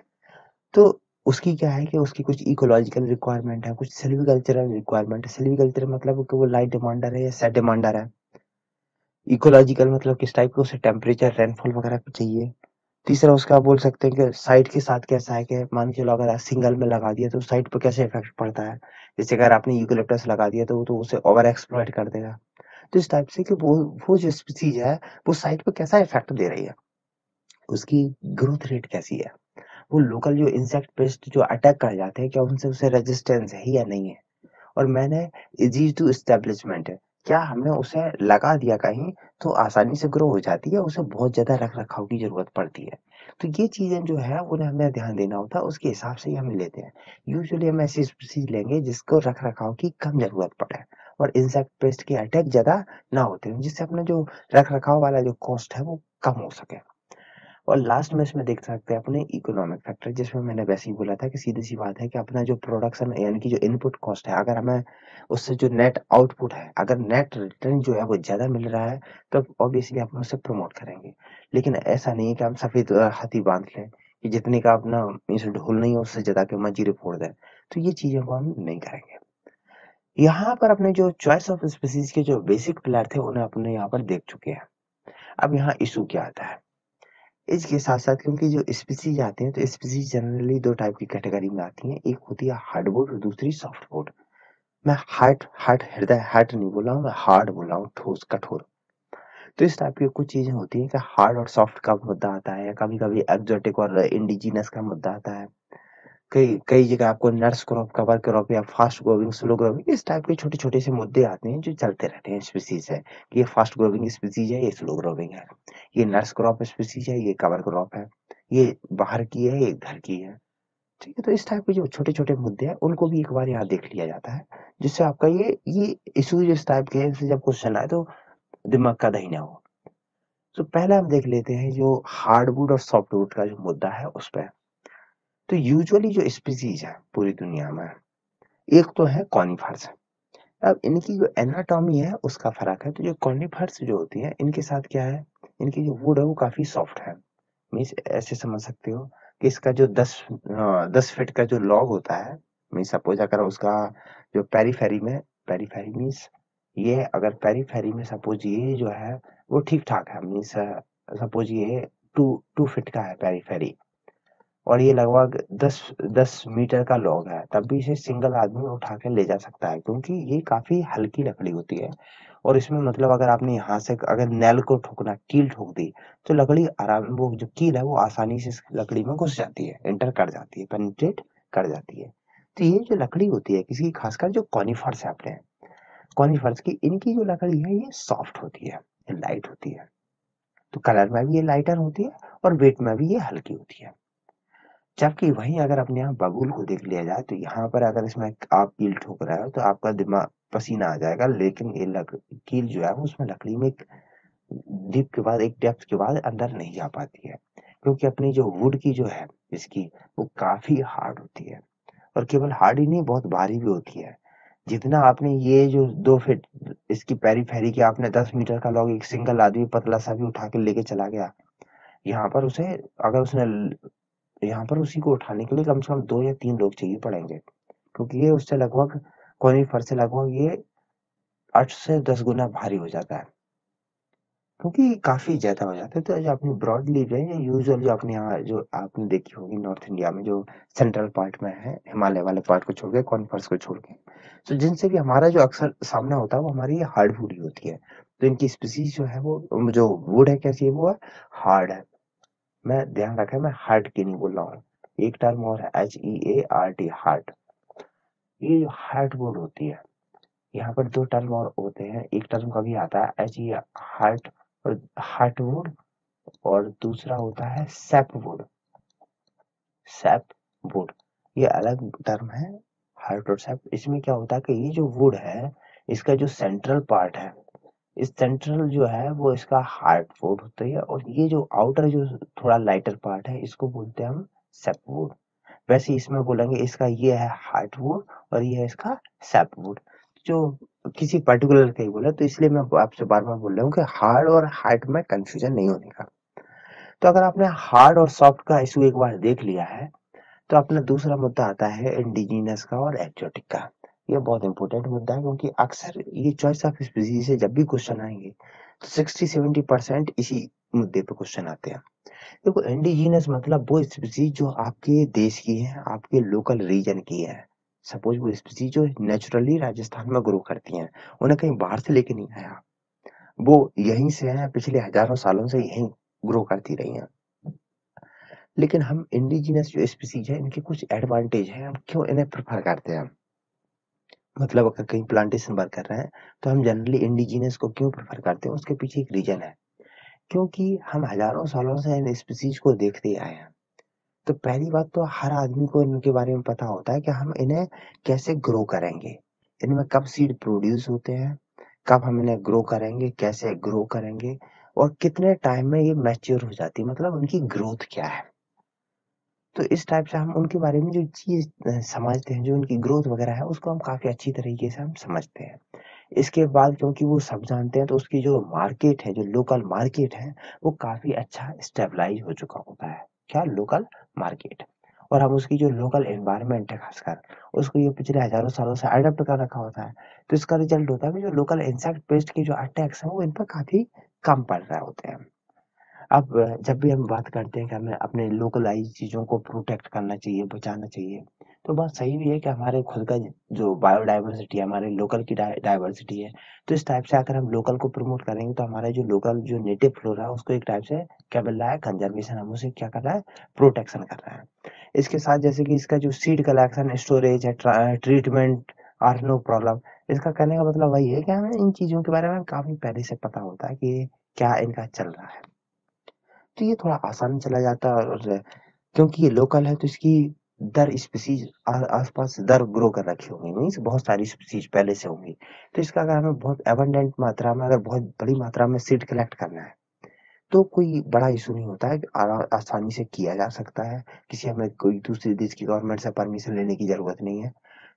तो उसकी क्या है कि उसकी कुछ इकोलॉजिकल रिक्वायरमेंट है, कुछ सिल्वीकल्चरल रिक्वायरमेंट है। सिल्वीकल्चर मतलब कि वो लाइट डिमांडर है या सेट डिमांडर है। इकोलॉजिकल मतलब किस टाइप का उसे टेम्परेचर रेनफॉल वगैरह को चाहिए। तीसरा उसका आप बोल सकते हैं कि साइट के साथ कैसा है, कि मान के चलो अगर आप सिंगल में लगा दिया तो साइट पर कैसे इफेक्ट पड़ता है। जैसे अगर आपने यूकेलिप्टस लगा दिया तो वो तो उसे ओवर एक्सप्लॉइट कर देगा। तो इस टाइप से कि वो वो जो स्पीसीज है वो साइट पे कैसा इफेक्ट दे रही है, उसकी ग्रोथ रेट कैसी है, वो लोकल जो इंसेक्ट पेस्ट जो अटैक कर जाते हैं क्या उनसे उसे रेजिस्टेंस है या नहीं है। और मैंने इजी टू एस्टेब्लिशमेंट है, क्या हमने उसे लगा दिया कहीं तो आसानी से ग्रो हो जाती है, उसे बहुत ज्यादा रख रखाव की जरूरत पड़ती है। तो ये चीजें जो है उन्हें हमें ध्यान देना होता है, उसके हिसाब से ही हम लेते हैं। यूजुअली हम ऐसी स्पीसीज लेंगे जिसको रख रखाव की कम जरूरत पड़े और इंसेक्ट पेस्ट के अटैक ज्यादा ना होते हैं, जिससे अपना जो रख रखाव वाला जो कॉस्ट है वो कम हो सके। और लास्ट में इसमें देख सकते हैं अपने इकोनॉमिक फैक्टर, जिसमें मैंने वैसे ही बोला था कि सीधी सी बात है कि अपना जो प्रोडक्शन यानी कि जो इनपुट कॉस्ट है, अगर हमें उससे जो नेट आउटपुट है, अगर नेट रिटर्न जो है वो ज्यादा मिल रहा है, तो ऑब्वियसली हम उसे प्रमोट करेंगे। लेकिन ऐसा नहीं है कि हम सफेद अ, हाथी बांध लें कि जितने का अपना इस ढोल नहीं है उससे ज्यादा के मंजीरे फोड़ दें। तो ये चीजें को हम नहीं करेंगे। यहाँ पर अपने जो चॉइस ऑफ स्पीसीज के जो बेसिक पिलर थे उन्हें अपने यहाँ पर देख चुके हैं। अब यहाँ इशू क्या आता है, इसके साथ-साथ क्योंकि जो स्पीशीज़ आते हैं, तो स्पीशीज़ जनरली दो टाइप की कैटेगरी में आती हैं। एक होती है हार्डवुड और दूसरी सॉफ्टवुड। मैं हार्ड हार्ड हृदय हार्ड नहीं बोल रहा हूँ, मैं हार्ड बोल रहा हूँ, ठोस, कठोर। तो इस टाइप की कुछ चीज़ें होती हैं कि हार्ड और सॉफ्ट का मुद्दा आता है, या कभी-कभी एक्सोटिक और इंडिजिनस का मुद्दा आता है। कई कई जगह आपको नट्स क्रॉप, कवर क्रॉप या फास्ट ग्रोइंग, स्लो ग्रोइंग, इस टाइप के छोटे-छोटे से मुद्दे आते हैं जो चलते रहते हैं स्पीशीज़ है। कि ये फास्ट ग्रोइंग स्पीशीज़ है, ये स्लो ग्रोइंग है। ये नट्स क्रॉप स्पीशीज़ है, ये कवर क्रॉप है। ये बाहर की है, ये घर की है। ठीक है, तो इस टाइप के जो छोटे-छोटे मुद्दे हैं उनको भी एक बार यहाँ देख लिया जाता है, जिससे आपका ये ये इश्यूज इस टाइप के हैं, इससे जब क्वेश्चन आए तो दिमाग का दही ना हो। तो पहला हम देख लेते हैं जो हार्डवुड और सॉफ्टवुड का जो मुद्दा है उस पे। तो यूजुअली जो स्पीशीज है पूरी दुनिया में, एक तो है कॉनिफर्स। अब इनकी जो एनाटॉमी है उसका फ़र्क है, तो जो कॉनिफर्स जो होती हैं इनके साथ क्या है, इनकी जो वुड है वो काफ़ी सॉफ्ट है। मीन्स ऐसे समझ सकते हो कि इसका जो दस अ, दस फीट का जो लॉग होता है, मीन्स सपोज़ अगर उसका जो पेरीफेरी में, पेरीफेरी मीन्स ये अगर पेरीफेरी में सपोज़ ये जो है वो ठीक-ठाक है, मीन्स सपोज़ ये टू टू फीट का है पेरीफेरी और ये लगभग दस दस मीटर का लॉग है, तब भी इसे सिंगल आदमी उठा के ले जा सकता है, क्योंकि ये काफ़ी हल्की लकड़ी होती है और इसमें मतलब अगर आपने यहाँ से अगर नैल को ठोकना, कील ठोक दी, तो लकड़ी आराम, वो जो कील है वो आसानी से इस लकड़ी में घुस जाती है, एंटर कर जाती है, पेनिट्रेट कर जाती है। तो ये जो लकड़ी होती है किसी खासकर जो कॉनिफर्स है अपने, कॉनिफर्स की, इनकी जो लकड़ी है ये सॉफ्ट होती है, ये लाइट होती है। तो कलर में भी ये लाइटर होती है और वेट में भी ये हल्की होती है। जबकि वहीं अगर अपने यहाँ बबूल को देख लिया जाए तो यहाँ पर अगर इसमें आप कील ठोक रहे हो तो आपका दिमाग पसीना आ जाएगा, लेकिन ये लक, कील जो है वो उसमें लकड़ी में एक डीप के बाद, एक डेप्थ के बाद अंदर नहीं जा पाती है, क्योंकि अपनी जो वुड की जो है इसकी, वो काफी हार्ड होती है और केवल हार्ड ही नहीं, बहुत भारी भी होती है। जितना आपने ये जो दो फीट इसकी पेरी फेरी की आपने दस मीटर का लॉग एक सिंगल आदमी पतला सा भी उठा के लेके चला गया, यहाँ पर उसे, अगर उसने, यहाँ पर उसी को उठाने के लिए कम से कम दो या तीन लोग चाहिए पड़ेंगे, क्योंकि ये उससे लगभग, कोनिफर से लगभग ये आठ से दस गुना भारी हो जाता है, क्योंकि काफी ज्यादा हो जाता है। तो जो अपनी ब्रॉड लीफ है, ये यूजुअल जो अपने यहाँ जो आपने देखी होगी नॉर्थ इंडिया में जो सेंट्रल पार्ट में है, हिमालय वाले पार्ट को छोड़ के, कॉनिफर्स को छोड़ के, तो जिनसे भी हमारा जो अक्सर सामना होता है वो हमारी ये हार्ड वुड ही होती है। तो इनकी स्पीसीज जो है वो जो वुड है कैसी है, वो हार्ड है। मैं ध्यान रखें, मैं हार्ट की नहीं बोल रहा हूँ, एक टर्म और है, H E A R T, heart. ये जो हार्ट वुड होती है, यहाँ पर दो टर्म और होते हैं, एक टर्म कभी आता है एच ई हार्ट और हार्ट वुड, और दूसरा होता है सैप वुड, सैप वुड, ये अलग टर्म है। हार्ट और सैप, इसमें क्या होता है कि ये जो वुड है इसका जो सेंट्रल पार्ट है, इस सेंट्रल जो है वो इसका हार्ट वुड होता है, और ये जो आउटर जो थोड़ा लाइटर पार्ट है इसको बोलते हैं हम सैप वुड। वैसे इसमें बोलेंगे इसका ये है हार्ट वुड और ये है इसका सैप वुड। जो किसी पर्टिकुलर का ही बोला, तो इसलिए मैं आपसे बार बार बोल रहा हूँ कि हार्ड और हार्ट में कंफ्यूजन नहीं होने का। तो अगर आपने हार्ड और सॉफ्ट का इशू एक बार देख लिया है, तो अपना दूसरा मुद्दा आता है इंडिजिनस का और एक्जोटिक का। ये बहुत इंपॉर्टेंट मुद्दा है, क्योंकि अक्सर ये चॉइस ऑफ स्पीसीज से जब भी क्वेश्चन आएंगे तो सिक्सटी सेवेंटी परसेंट इसी मुद्दे पे क्वेश्चन आते हैं। देखो, इंडिजिनस मतलब वो स्पीसीज जो आपके देश की है, आपके लोकल रीजन की है। सपोज वो स्पीसीज जो नेचुरली राजस्थान में ग्रो करती हैं, उन्हें कहीं बाहर से लेके नहीं आया, वो यहीं से है, पिछले हजारों सालों से यहीं ग्रो करती रही हैं। लेकिन हम इंडिजिनस जो स्पीसीज है इनके कुछ एडवांटेज हैं, हम क्यों इन्हें प्रेफर करते हैं। मतलब अगर कहीं प्लांटेशन वर्क कर रहे हैं तो हम जनरली इंडिजिनस को क्यों प्रेफर करते हैं, उसके पीछे एक रीजन है। क्योंकि हम हजारों सालों से इन स्पीसीज को देखते आए हैं। तो पहली बात तो हर आदमी को इनके बारे में पता होता है कि हम इन्हें कैसे ग्रो करेंगे, इनमें कब सीड प्रोड्यूस होते हैं, कब हम इन्हें ग्रो करेंगे, कैसे ग्रो करेंगे, और कितने टाइम में ये मैच्योर हो जाती है, मतलब उनकी ग्रोथ क्या है। तो इस टाइप से हम उनके बारे में जो चीज अ, समझते हैं, जो उनकी ग्रोथ वगैरह है, उसको हम काफी अच्छी तरीके से हम समझते हैं। इसके बाद क्योंकि वो सब जानते हैं, तो उसकी जो मार्केट है, जो लोकल मार्केट है, वो काफी अच्छा स्टेबलाइज हो चुका होता है। क्या, लोकल मार्केट। और हम उसकी जो लोकल एनवायरनमेंट है खासकर, उसको ये पिछले हजारों सालों से अडेप्ट कर रखा होता है। तो इसका रिजल्ट होता है कि जो लोकल इंसेक्ट पेस्ट के जो अटैक्स हैं वो इन पर काफी कम पड़ रहे होते हैं। अब जब भी हम बात करते हैं कि हमें अपने लोकलाइज चीजों को प्रोटेक्ट करना चाहिए, बचाना चाहिए, तो बात सही भी है कि हमारे खुद का जो बायोडायवर्सिटी है, हमारे लोकल की डायवर्सिटी है, तो इस टाइप से अगर हम लोकल को प्रमोट करेंगे तो हमारे जो लोकल जो नेटिव फ्लोरा है उसको एक टाइप से क्या मिल रहा है, कंजर्वेशन, हम उसे क्या कर रहा है, प्रोटेक्शन कर रहा है। इसके साथ जैसे कि इसका जो सीड कलेक्शन, स्टोरेज है, ट्रीटमेंट आर नो प्रॉब्लम। इसका कहने का मतलब वही है कि हमें इन चीजों के बारे में काफी पहले से पता होता है कि क्या इनका चल रहा है। तो ये थोड़ा आसान चला जाता है, और क्योंकि ये लोकल है तो इसकी दर स्पीसीज आसपास दर ग्रो कर रखी होंगी, मीन्स बहुत सारी स्पीसीज पहले से होंगी। तो इसका अगर हमें बहुत एबंडेंट मात्रा में, अगर बहुत बड़ी मात्रा में सीड कलेक्ट करना है, तो कोई बड़ा इशू नहीं होता है, आरा- आसानी से किया जा सकता है। किसी हमें कोई दूसरे देश की गवर्नमेंट से परमिशन लेने की जरूरत नहीं है।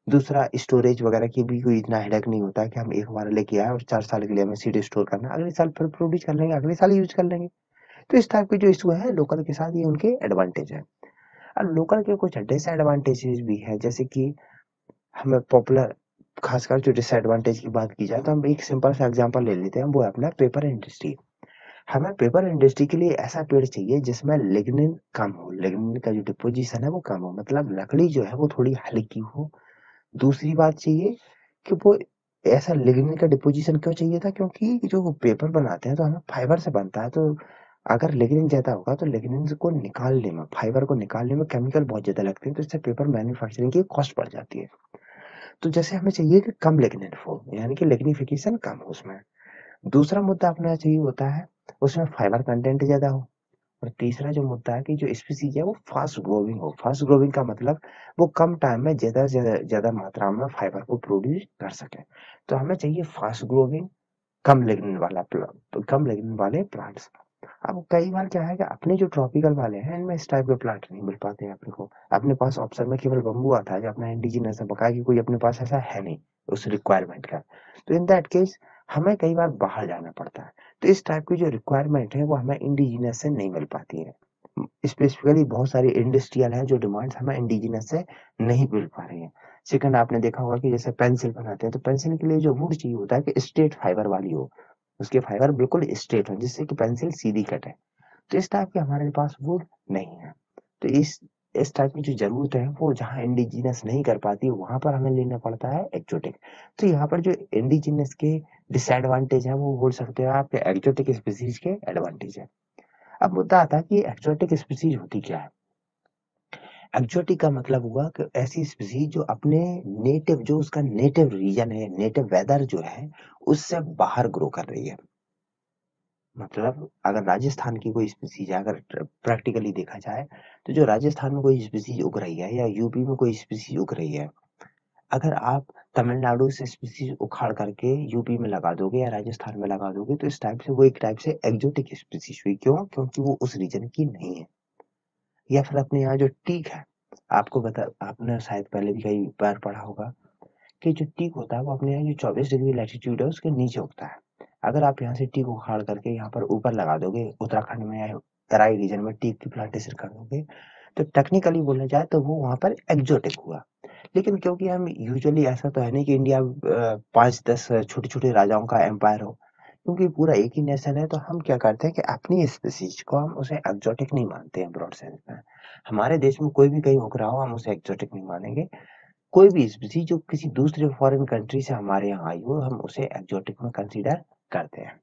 दूसरा स्टोरेज वगैरह की भी कोई इतना हेडेक नहीं होता है कि हम एक बार लेके आए और चार साल के लिए हमें सीड स्टोर करना है, अगले साल फिर प्रोड्यूस कर लेंगे, अगले साल यूज कर लेंगे। तो इस टाइप के जो इशू है लोकल के साथ, ये उनके एडवांटेज है। और लोकल के कुछ डिसएडवांटेजेस भी है, जैसे कि हमें पॉपुलर, खासकर जो डिसएडवांटेज की बात की जाए तो हम एक सिंपल सा एग्जांपल ले लेते हैं, वो है अपना पेपर इंडस्ट्री। हमें पेपर इंडस्ट्री के लिए ऐसा पेड़ चाहिए जिसमें लिग्निन कम हो, लिग्निन का जो डिपोजिशन है वो कम हो, मतलब लकड़ी जो है वो थोड़ी हल्की हो। दूसरी बात चाहिए कि वो ऐसा लिग्निन का डिपोजिशन क्यों चाहिए था, क्योंकि जो पेपर बनाते हैं तो हमें फाइबर से बनता है, तो अगर लिग्निन ज्यादा होगा तो लिग्निन को निकालने में, फाइबर को निकालने में केमिकल बहुत ज्यादा लगते हैं, तो इससे पेपर मैन्युफैक्चरिंग की कॉस्ट बढ़ जाती है। तो जैसे हमें चाहिए कि कम लिग्निन हो, यानी कि लिग्निफिकेशन कम हो उसमें। दूसरा मुद्दा अपना चाहिए होता है उसमें फाइबर कंटेंट ज्यादा हो। और तीसरा जो मुद्दा है कि जो स्पीसीज है वो फास्ट ग्रोविंग हो। फास्ट ग्रोविंग का मतलब वो कम टाइम में ज्यादा ज्यादा ज्यादा मात्रा में फाइबर को प्रोड्यूस कर सके। तो हमें चाहिए फास्ट ग्रोविंग, कम लिग्निन वाला प्लांट, कम लिग्निन वाले प्लांट्स। अब कई बार क्या है कि अपने जो ट्रॉपिकल वाले हैं इनमें इस टाइप के प्लांट नहीं मिल पाते हैं अपने को। अपने पास ऑप्शन में केवल बम्बू आता है जो अपना इंडिजिनस है, बकाया की कोई अपने पास ऐसा है नहीं उस रिक्वायरमेंट का। तो इन दैट केस हमें कई बार बाहर जाना पड़ता है। तो इस टाइप की जो रिक्वायरमेंट है वो हमें इंडिजिनस से नहीं मिल पाती है। स्पेसिफिकली बहुत सारी इंडस्ट्रियल है जो डिमांड्स हमें इंडिजिनस से नहीं मिल पा रही है। सेकंड, आपने देखा होगा कि जैसे पेंसिल बनाते हैं तो पेंसिल के लिए जो वुड चाहिए होता है कि स्ट्रेट फाइबर वाली हो, उसके फाइबर बिल्कुल स्ट्रेट हो जिससे कि पेंसिल सीधी कटे। तो इस टाइप के हमारे पास वुड नहीं है। तो इस इस टाइप की जो जरूरत है वो जहाँ इंडिजिनस नहीं कर पाती वहां पर हमें लेना पड़ता है एक्जोटिक। तो यहाँ पर जो इंडिजिनस के डिसएडवांटेज है वो बोल सकते हो आपके एक्जोटिक स्पीसीज के एडवांटेज है। अब मुद्दा आता है कि एक्जोटिक स्पीसीज होती क्या है। एक्जोटिक का मतलब हुआ कि ऐसी स्पीसीज जो अपने नेटिव, जो उसका नेटिव रीजन है, नेटिव वेदर जो है उससे बाहर ग्रो कर रही है। मतलब अगर राजस्थान की कोई स्पीसीज है, अगर प्रैक्टिकली देखा जाए तो जो राजस्थान में कोई स्पीसीज उग रही है या यूपी में कोई स्पीसीज उग रही है, अगर आप तमिलनाडु से स्पीसीज उखाड़ करके यूपी में लगा दोगे या राजस्थान में लगा दोगे तो इस टाइप से वो एक टाइप से एक्जोटिक स्पीसीज हुई। क्यों? क्योंकि वो उस रीजन की नहीं है। या फिर अपने यहाँ जो टीक है, आपको बता, आपने शायद पहले भी कई बार पढ़ा होगा कि जो टीक होता है वो अपने यहाँ जो चौबीस डिग्री लैटिट्यूड है उसके नीचे उगता है। अगर आप यहाँ से टीक उखाड़ करके यहाँ पर ऊपर लगा दोगे, उत्तराखंड में या तराई रीजन में टीक की प्लांटेशन कर दोगे, तो टेक्निकली बोला जाए तो वो वहां पर एक्जोटिक हुआ। लेकिन क्योंकि हम यूजुअली, ऐसा तो है नहीं कि इंडिया अ, पाँच दस छोटे छोटे राजाओं का एम्पायर हो, क्योंकि पूरा एक ही नेशन है, तो हम क्या करते हैं कि अपनी स्पीसीज को हम उसे एक्जोटिक नहीं मानते हैं ब्रॉड सेंस में। हमारे देश में कोई भी कहीं उग रहा हो हम उसे एक्जोटिक नहीं मानेंगे। कोई भी स्पीसी जो किसी दूसरे फॉरेन कंट्री से हमारे यहाँ आई हो हम उसे एक्जोटिक में कंसीडर करते हैं।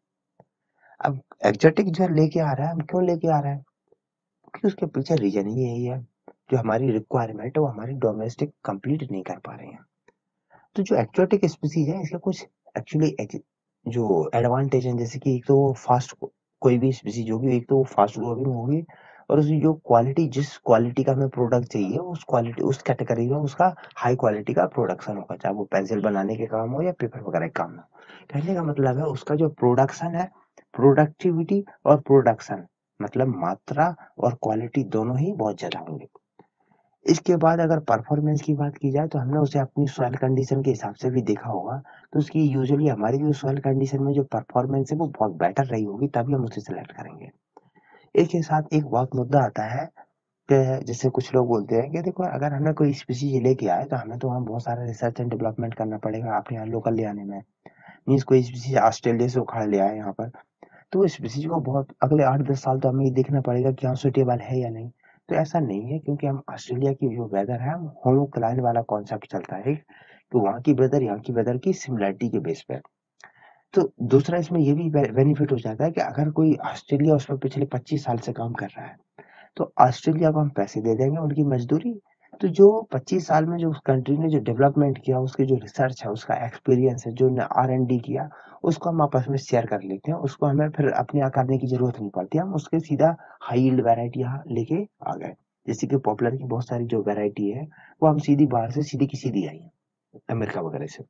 अब एक्जोटिक जो लेके आ रहा है, हम क्यों लेके आ रहे हैं? क्योंकि उसके पीछे रीजन ही यही है, जो हमारी रिक्वायरमेंट है वो हमारी डोमेस्टिक कंप्लीट नहीं कर पा रहे हैं। तो जो एक्जोटिक स्पीसीज है इसके कुछ एक्चुअली जो एडवांटेज हैं, जैसे कि एक तो वो फास्ट, कोई भी स्पीसीज होगी एक तो वो फास्ट ग्रोइंग होगी, और उसकी जो क्वालिटी, जिस क्वालिटी का हमें प्रोडक्ट चाहिए उस क्वालिटी, उस कैटेगरी में उसका हाई क्वालिटी का प्रोडक्शन होगा, चाहे वो पेंसिल बनाने के काम हो या पेपर वगैरह के काम हो। कहने का मतलब है उसका जो प्रोडक्शन है, प्रोडक्टिविटी और प्रोडक्शन, मतलब मात्रा और क्वालिटी दोनों ही बहुत ज्यादा होंगे। इसके बाद अगर परफॉर्मेंस की बात की जाए तो हमने उसे अपनी सॉइल कंडीशन के हिसाब से भी देखा होगा, तो उसकी यूजुअली हमारी जो सॉइल कंडीशन में जो परफॉर्मेंस है वो बहुत बेटर रही होगी, तभी हम उसे सेलेक्ट करेंगे। एक के साथ एक बहुत मुद्दा आता है कि जैसे कुछ लोग बोलते हैं कि देखो अगर हमें कोई स्पीसीज लेके आए तो हमें तो वहाँ बहुत सारा रिसर्च एंड डेवलपमेंट करना पड़ेगा अपने यहाँ लोकल ले आने में। मीन्स कोई स्पीसीज ऑस्ट्रेलिया से उखाड़ ले आए यहाँ पर, तो उस स्पीसीज को बहुत अगले आठ दस साल तो हमें ये देखना पड़ेगा कि हाँ सुटेबल है या नहीं। तो ऐसा नहीं है, क्योंकि हम ऑस्ट्रेलिया की जो वेदर है हम होमोक्लाइन वाला कॉन्सेप्ट चलता है कि वहाँ की वेदर यहाँ की वेदर की सिमिलरिटी के बेस पे। तो दूसरा इसमें ये भी बेनिफिट हो जाता है कि अगर कोई ऑस्ट्रेलिया उसमें पिछले पच्चीस साल से काम कर रहा है तो ऑस्ट्रेलिया को हम पैसे दे देंगे उनकी मजदूरी। तो जो पच्चीस साल में जो उस कंट्री ने जो डेवलपमेंट किया, उसकी जो रिसर्च है, उसका एक्सपीरियंस है, जो आर एंड डी किया, उसको हम आपस में शेयर कर लेते हैं। उसको हमें फिर अपने यहाँ करने की जरूरत नहीं पड़ती, हम उसके सीधा हाई यील्ड वैरायटी यहाँ लेके आ गए। जैसे कि पॉपुलर की बहुत सारी जो वैरायटी है वो हम सीधी बाहर से सीधी की सीधी आई है अमेरिका वगैरह से।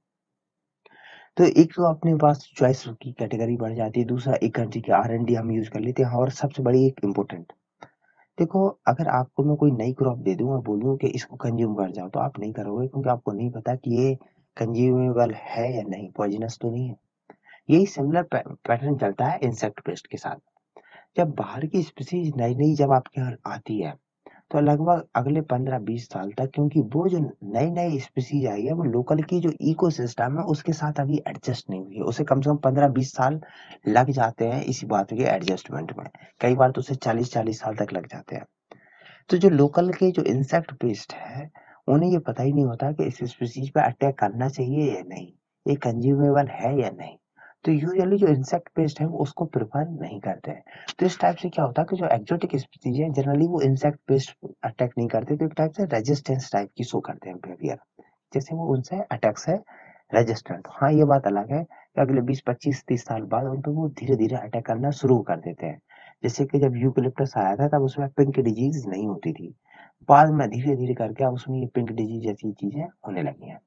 तो एक तो अपने पास चॉइस की कैटेगरी बढ़ जाती है, दूसरा एक कंट्री के आर एंड डी हम यूज कर लेते हैं, और सबसे बड़ी एक इम्पोर्टेंट देखो, अगर आपको मैं कोई नई क्रॉप दे दूँ और बोलूँ कि इसको कंज़्यूम कर जाओ, तो आप नहीं करोगे क्योंकि आपको नहीं पता कि ये कंज़्यूमेबल है या नहीं, पॉइज़नस तो नहीं है। यही सिमिलर पै पैटर्न चलता है इंसेक्ट पेस्ट के साथ। जब बाहर की स्पीशीज़ नई-नई जब आपके यहाँ आती है, तो लगभग अगले पंद्रह बीस साल तक, क्योंकि वो जो नई-नई स्पीशीज़ आई है, वो लोकल की जो इकोसिस्टम है, उसके साथ अभी एडजस्ट नहीं हुई है। उसे कम से कम पंद्रह बीस साल लग जाते हैं इसी बात के एडजस्टमेंट में। कई बार तो उसे चालीस चालीस साल तक लग जाते हैं। तो जो लोकल के जो इंसेक्ट पेस्ट है, उन्हें ये पता ही नहीं होता कि इस स्पीशीज पे अटैक करना चाहिए या नहीं, ये कंज्यूमेबल है या नहीं। तो यूजुअली जो इंसेक्ट पेस्ट है वो उसको प्रेफर नहीं करते हैं। तो इस टाइप से क्या होता है कि जो एक्जोटिक स्पीशीज है जनरली वो इंसेक्ट पेस्ट अटैक नहीं करते, तो एक टाइप से रेजिस्टेंस टाइप की शो करते हैं बिहेवियर, जैसे वो उनसे अटैक से रेजिस्टेंट। हाँ, ये बात अलग है कि अगले बीस पच्चीस तीस साल बाद उन पर वो धीरे धीरे अटैक करना शुरू कर देते हैं। जैसे कि जब यूकेलिप्टस आया था तब उसमें पिंक डिजीज नहीं होती थी, बाद में धीरे धीरे करके अब उसमें ये पिंक डिजीज जैसी चीजें होने लगी हैं।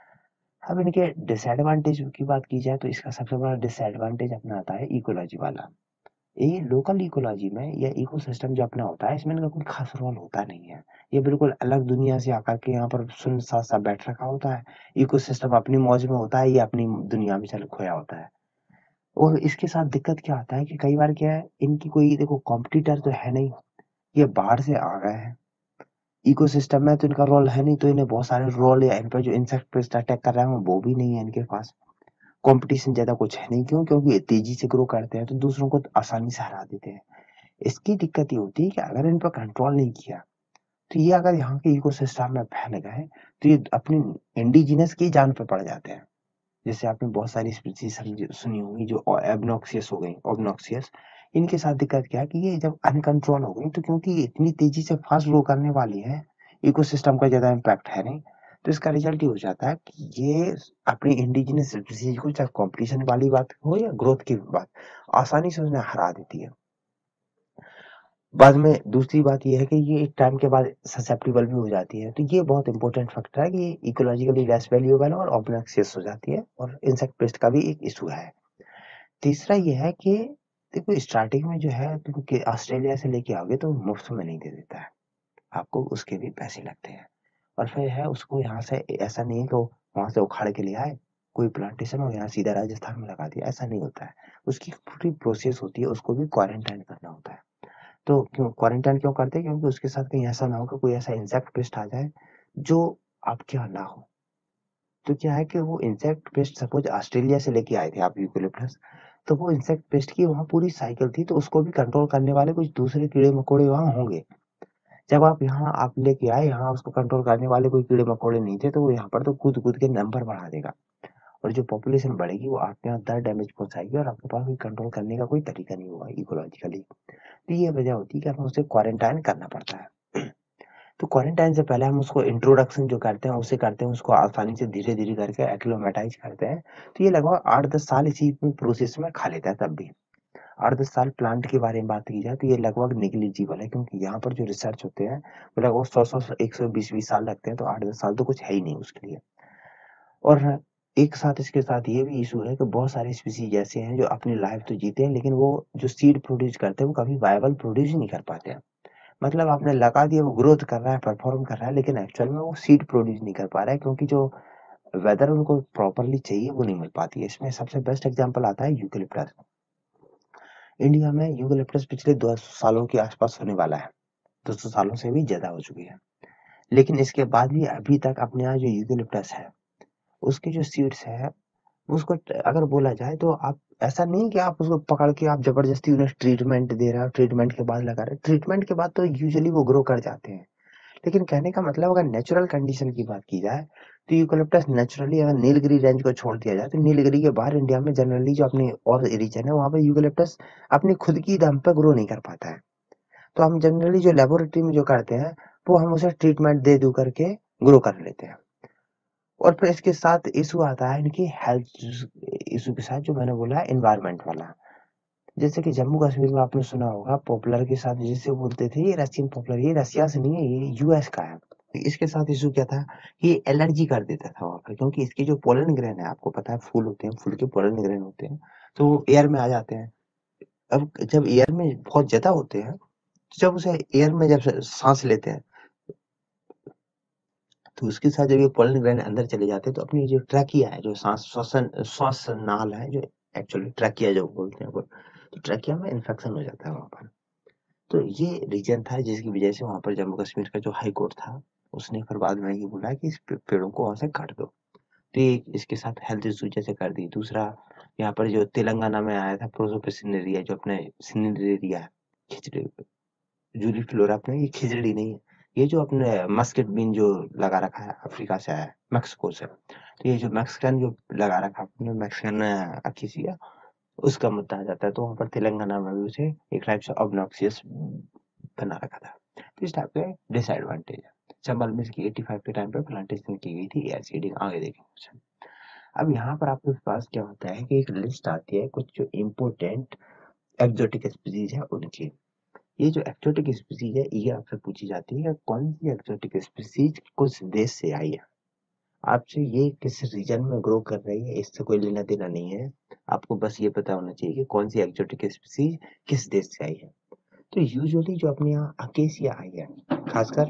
अब इनके डिसएडवांटेज की बात की जाए तो इसका सबसे बड़ा डिसएडवांटेज अपना आता है इकोलॉजी वाला। ये लोकल इकोलॉजी में या इकोसिस्टम जो अपना होता है, इसमें इनका कोई खास रोल होता नहीं है। ये बिल्कुल अलग दुनिया से आकर के यहाँ पर सुन सा सा बैठ रखा होता है। इकोसिस्टम अपनी मौज में होता है, ये अपनी दुनिया में चल खोया होता है। और इसके साथ दिक्कत क्या आता है कि कई बार क्या है, इनकी कोई देखो कॉम्पिटिटर तो है नहीं, ये बाहर से आ गए हैं। इकोसिस्टम में तो इनका रोल है नहीं, तो इन्हें बहुत सारे रोल या इन पर जो इंसेक्ट पेस्ट अटैक कर रहे हैं वो भी नहीं है इनके पास। कंपटीशन ज्यादा कुछ है नहीं, क्यों? क्योंकि ये तेजी से ग्रो करते हैं तो दूसरों को आसानी से हरा देते हैं। इसकी दिक्कत ये होती है कि अगर इन पर कंट्रोल नहीं किया, तो ये अगर यहाँ के इकोसिस्टम में फैल गए तो ये अपनी इंडिजिनस की जान पे पड़ जाते हैं। जैसे आपने बहुत सारी स्पीशीज समझी सुनी होंगी जो एबनॉक्सियस हो गई, ऑब्नॉक्सियस। इनके साथ दिक्कत क्या है कि ये जब अनकंट्रोल हो गई, तो क्योंकि ये इतनी तेजी से फास्ट ग्रो करने वाली है, इकोसिस्टम का ज्यादा इम्पैक्ट है नहीं, तो इसका रिजल्ट ये हो जाता है कि ये अपनी इंडिजिनस स्पीशीज को, चाहे कॉम्पिटिशन वाली बात हो या ग्रोथ की बात, आसानी से उन्हें हरा देती है। बाद में दूसरी बात ये है कि ये एक टाइम के बाद ससेप्टिबल भी हो जाती है, तो ये बहुत इंपॉर्टेंट फैक्टर है कि इकोलॉजिकली लेस वैल्यूएबल और ऑब्नॉक्सियस हो जाती है, और इंसेक्ट पेस्ट का भी एक इशू है। तीसरा ये है कि देखो, स्टार्टिंग में जो है तुम कि ऑस्ट्रेलिया से लेके आओगे तो मुफ्त में नहीं दे देता है, आपको उसके भी पैसे लगते हैं। और फिर है उसको यहाँ से, ऐसा नहीं है कि वो वहां से उखाड़ के ले आए कोई प्लांटेशन और यहाँ सीधा राजस्थान में लगा दिया, ऐसा नहीं होता है। उसकी पूरी प्रोसेस होती है, उसको भी क्वारंटाइन करना होता है। तो क्यों क्वारंटाइन क्यों करते हैं? क्योंकि उसके साथ कहीं ऐसा ना हो कि कोई ऐसा इंसेक्ट पेस्ट आ जाए जो आपके यहाँ ना हो। तो क्या है कि वो इंसेक्ट पेस्ट सपोज ऑस्ट्रेलिया से लेके आए थे आप यूकेलिप्टस, तो वो इंसेक्ट पेस्ट की वहाँ पूरी साइकिल थी, तो उसको भी कंट्रोल करने वाले कुछ दूसरे कीड़े मकोड़े वहाँ होंगे। जब आप यहाँ आप लेके आए, यहाँ उसको कंट्रोल करने वाले कोई कीड़े मकोड़े नहीं थे, तो वो यहाँ पर तो कूद कूद के नंबर बढ़ा देगा, और जो पॉपुलेशन बढ़ेगी वो आपके यहाँ दर डैमेज पहुंचाएगी, और आपके पास कोई कंट्रोल करने का कोई तरीका नहीं होगा इकोलॉजिकली। तो ये वजह होती है कि हमें उसे क्वारंटाइन करना पड़ता है। तो क्वारंटाइन से पहले हम उसको इंट्रोडक्शन जो करते हैं उसे करते हैं, उसको आसानी से धीरे धीरे करके एक्लोमेटाइज करते हैं। तो ये लगभग आठ दस साल इसी प्रोसेस में खा लेता है। तब भी आठ दस साल प्लांट के बारे में बात की जाए तो ये लगभग निग्लिजिबल है, क्योंकि यहाँ पर जो रिसर्च होते हैं वो लगभग सौ सौ एक सौ बीस बीस साल लगते हैं, तो आठ दस साल तो कुछ है ही नहीं उसके लिए। और एक साथ इसके साथ ये भी इशू है कि बहुत सारे स्पीसीज ऐसे हैं जो अपनी लाइफ तो जीते हैं, लेकिन वो जो सीड प्रोड्यूस करते हैं वो कभी वायबल प्रोड्यूस नहीं कर पाते हैं। मतलब आपने लगा दिया, वो ग्रोथ कर रहा है, परफॉर्म कर रहा है, लेकिन एक्चुअल में वो सीड प्रोड्यूस नहीं कर पा रहा है, क्योंकि जो वेदर उनको प्रॉपरली चाहिए वो नहीं मिल पाती है। इसमें सबसे बेस्ट एग्जांपल आता है यूकेलिप्टस। इंडिया में यूकेलिप्टस पिछले दो सौ सालों के आसपास होने वाला है, दो सौ सालों से भी ज्यादा हो चुकी है। लेकिन इसके बाद भी अभी तक अपने यहाँ जो यूकेलिप्टस है उसके जो सीड्स है, उसको ट- अगर बोला जाए तो आप, ऐसा नहीं कि आप उसको पकड़ के आप जबरदस्ती उन्हें ट्रीटमेंट दे रहे हो, ट्रीटमेंट के बाद लगा रहे हो। ट्रीटमेंट के बाद तो यूजुअली वो ग्रो कर जाते हैं, लेकिन कहने का मतलब अगर नेचुरल कंडीशन की बात की जाए तो यूकेलिप्टस नेचुरली, अगर नीलगिरी रेंज को छोड़ दिया जाए तो नीलगिरी के बाहर इंडिया में जनरली जो अपनी और रीजन है वहां पर यूकेलिप्टस अपनी खुद की दम पे ग्रो नहीं कर पाता है। तो हम जनरली जो लेबोरेटरी में जो करते हैं वो हम उसे ट्रीटमेंट दे दू करके ग्रो कर लेते हैं। और फिर इसके साथ इशू आता है इनकी हेल्थ इशू के साथ, जो मैंने बोला एनवायरमेंट वाला। जैसे कि जम्मू कश्मीर में आपने सुना होगा पॉपुलर के साथ जिसे बोलते थे, ये रशियन पॉपुलर, ये रसिया से नहीं है, ये यूएस का है। इसके साथ इशू क्या था, ये एलर्जी कर देता था वहां पर, क्योंकि इसके जो पोलन ग्रेन है, आपको पता है फूल होते हैं, फूल के पोलन ग्रेन होते हैं, तो वो एयर में आ जाते हैं। अब जब एयर में बहुत ज्यादा होते हैं जब उसे एयर में जब सांस लेते हैं तो उसके साथ जब ये पोलन ग्रैंड अंदर चले जाते हैं तो अपनी जो ट्रैकिया है, जो सांस श्वसन श्वास नाल है, जो एक्चुअली ट्रैकिया जो बोलते हैं वो, तो ट्रैकिया में इन्फेक्शन हो जाता है वहां पर। तो ये रीजन था जिसकी वजह से वहां पर जम्मू कश्मीर का जो हाई कोर्ट था उसने फिर बाद में ये बोला कि इस पे- पेड़ों को वहां से काट दो। तो ये इसके साथ हेल्थ इशू जैसे कर दी। दूसरा, यहाँ पर जो तेलंगाना में आया था प्रोसोपिसिनेरिया, जो अपने सिनेरिया है, खिचड़ी जूली फ्लोरा, अपने ये खिचड़ी नहीं है, ये जो अपने मस्कट बीन जो लगा रखा है, अफ्रीका से आया है, मैक्सिको से। तो ये जो मैक्सिकन जो लगा रखा है अपने मैक्सिकन अकीसिया, उसका मुद्दा आ जाता है। तो वहां पर तेलंगाना में भी उसे एक टाइप से ऑब्नॉक्सियस बना रखा था। तो इस टाइप के डिसएडवांटेज है। चंबल में इसकी पचासी के टाइम पे प्लांटेशन की गई थी एयर सीडिंग, आगे देखेंगे। अब यहाँ पर आपके पास क्या होता है कि एक लिस्ट आती है कुछ जो इम्पोर्टेंट एक्सोटिक स्पीसीज है उनकी। ये जो एक्सोटिक स्पीसीज है ये आपसे पूछी जाती है कौन सी एक्सोटिक स्पीसीज कुछ देश से आई है। आपसे ये किस रीजन में ग्रो कर रही है इससे कोई लेना देना नहीं है। आपको बस ये पता होना चाहिए कि कौन सी एक्सोटिक स्पीसीज किस देश से आई है। तो यूजुअली जो अपने यहाँ अकेसिया आई है, खासकर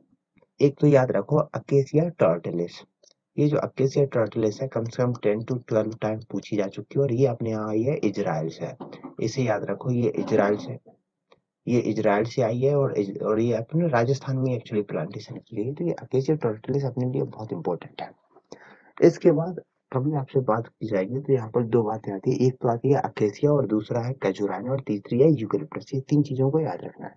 एक तो याद रखो अकेसिया टर्टलिस। ये जो अकेसिया टर्टलिस है कम से कम टेन टू ट्वेल्व टाइम पूछी जा चुकी है और ये अपने यहाँ आई है इजराइल से। इसे याद रखो, ये इजराइल से ये इजराइल से आई है और इज, और ये अपने राजस्थान में एक्चुअली प्लांटेशन की है। तो ये अकेसिया टर्टलिस अपने लिए बहुत इंपॉर्टेंट है। इसके बाद कभी आपसे बात की जाएगी तो यहाँ पर दो बातें आती है। एक तो आती है अकेसिया और दूसरा है कैजुराना और तीसरी है यूकेलिप्टस। ये तीन चीजों को याद रखना है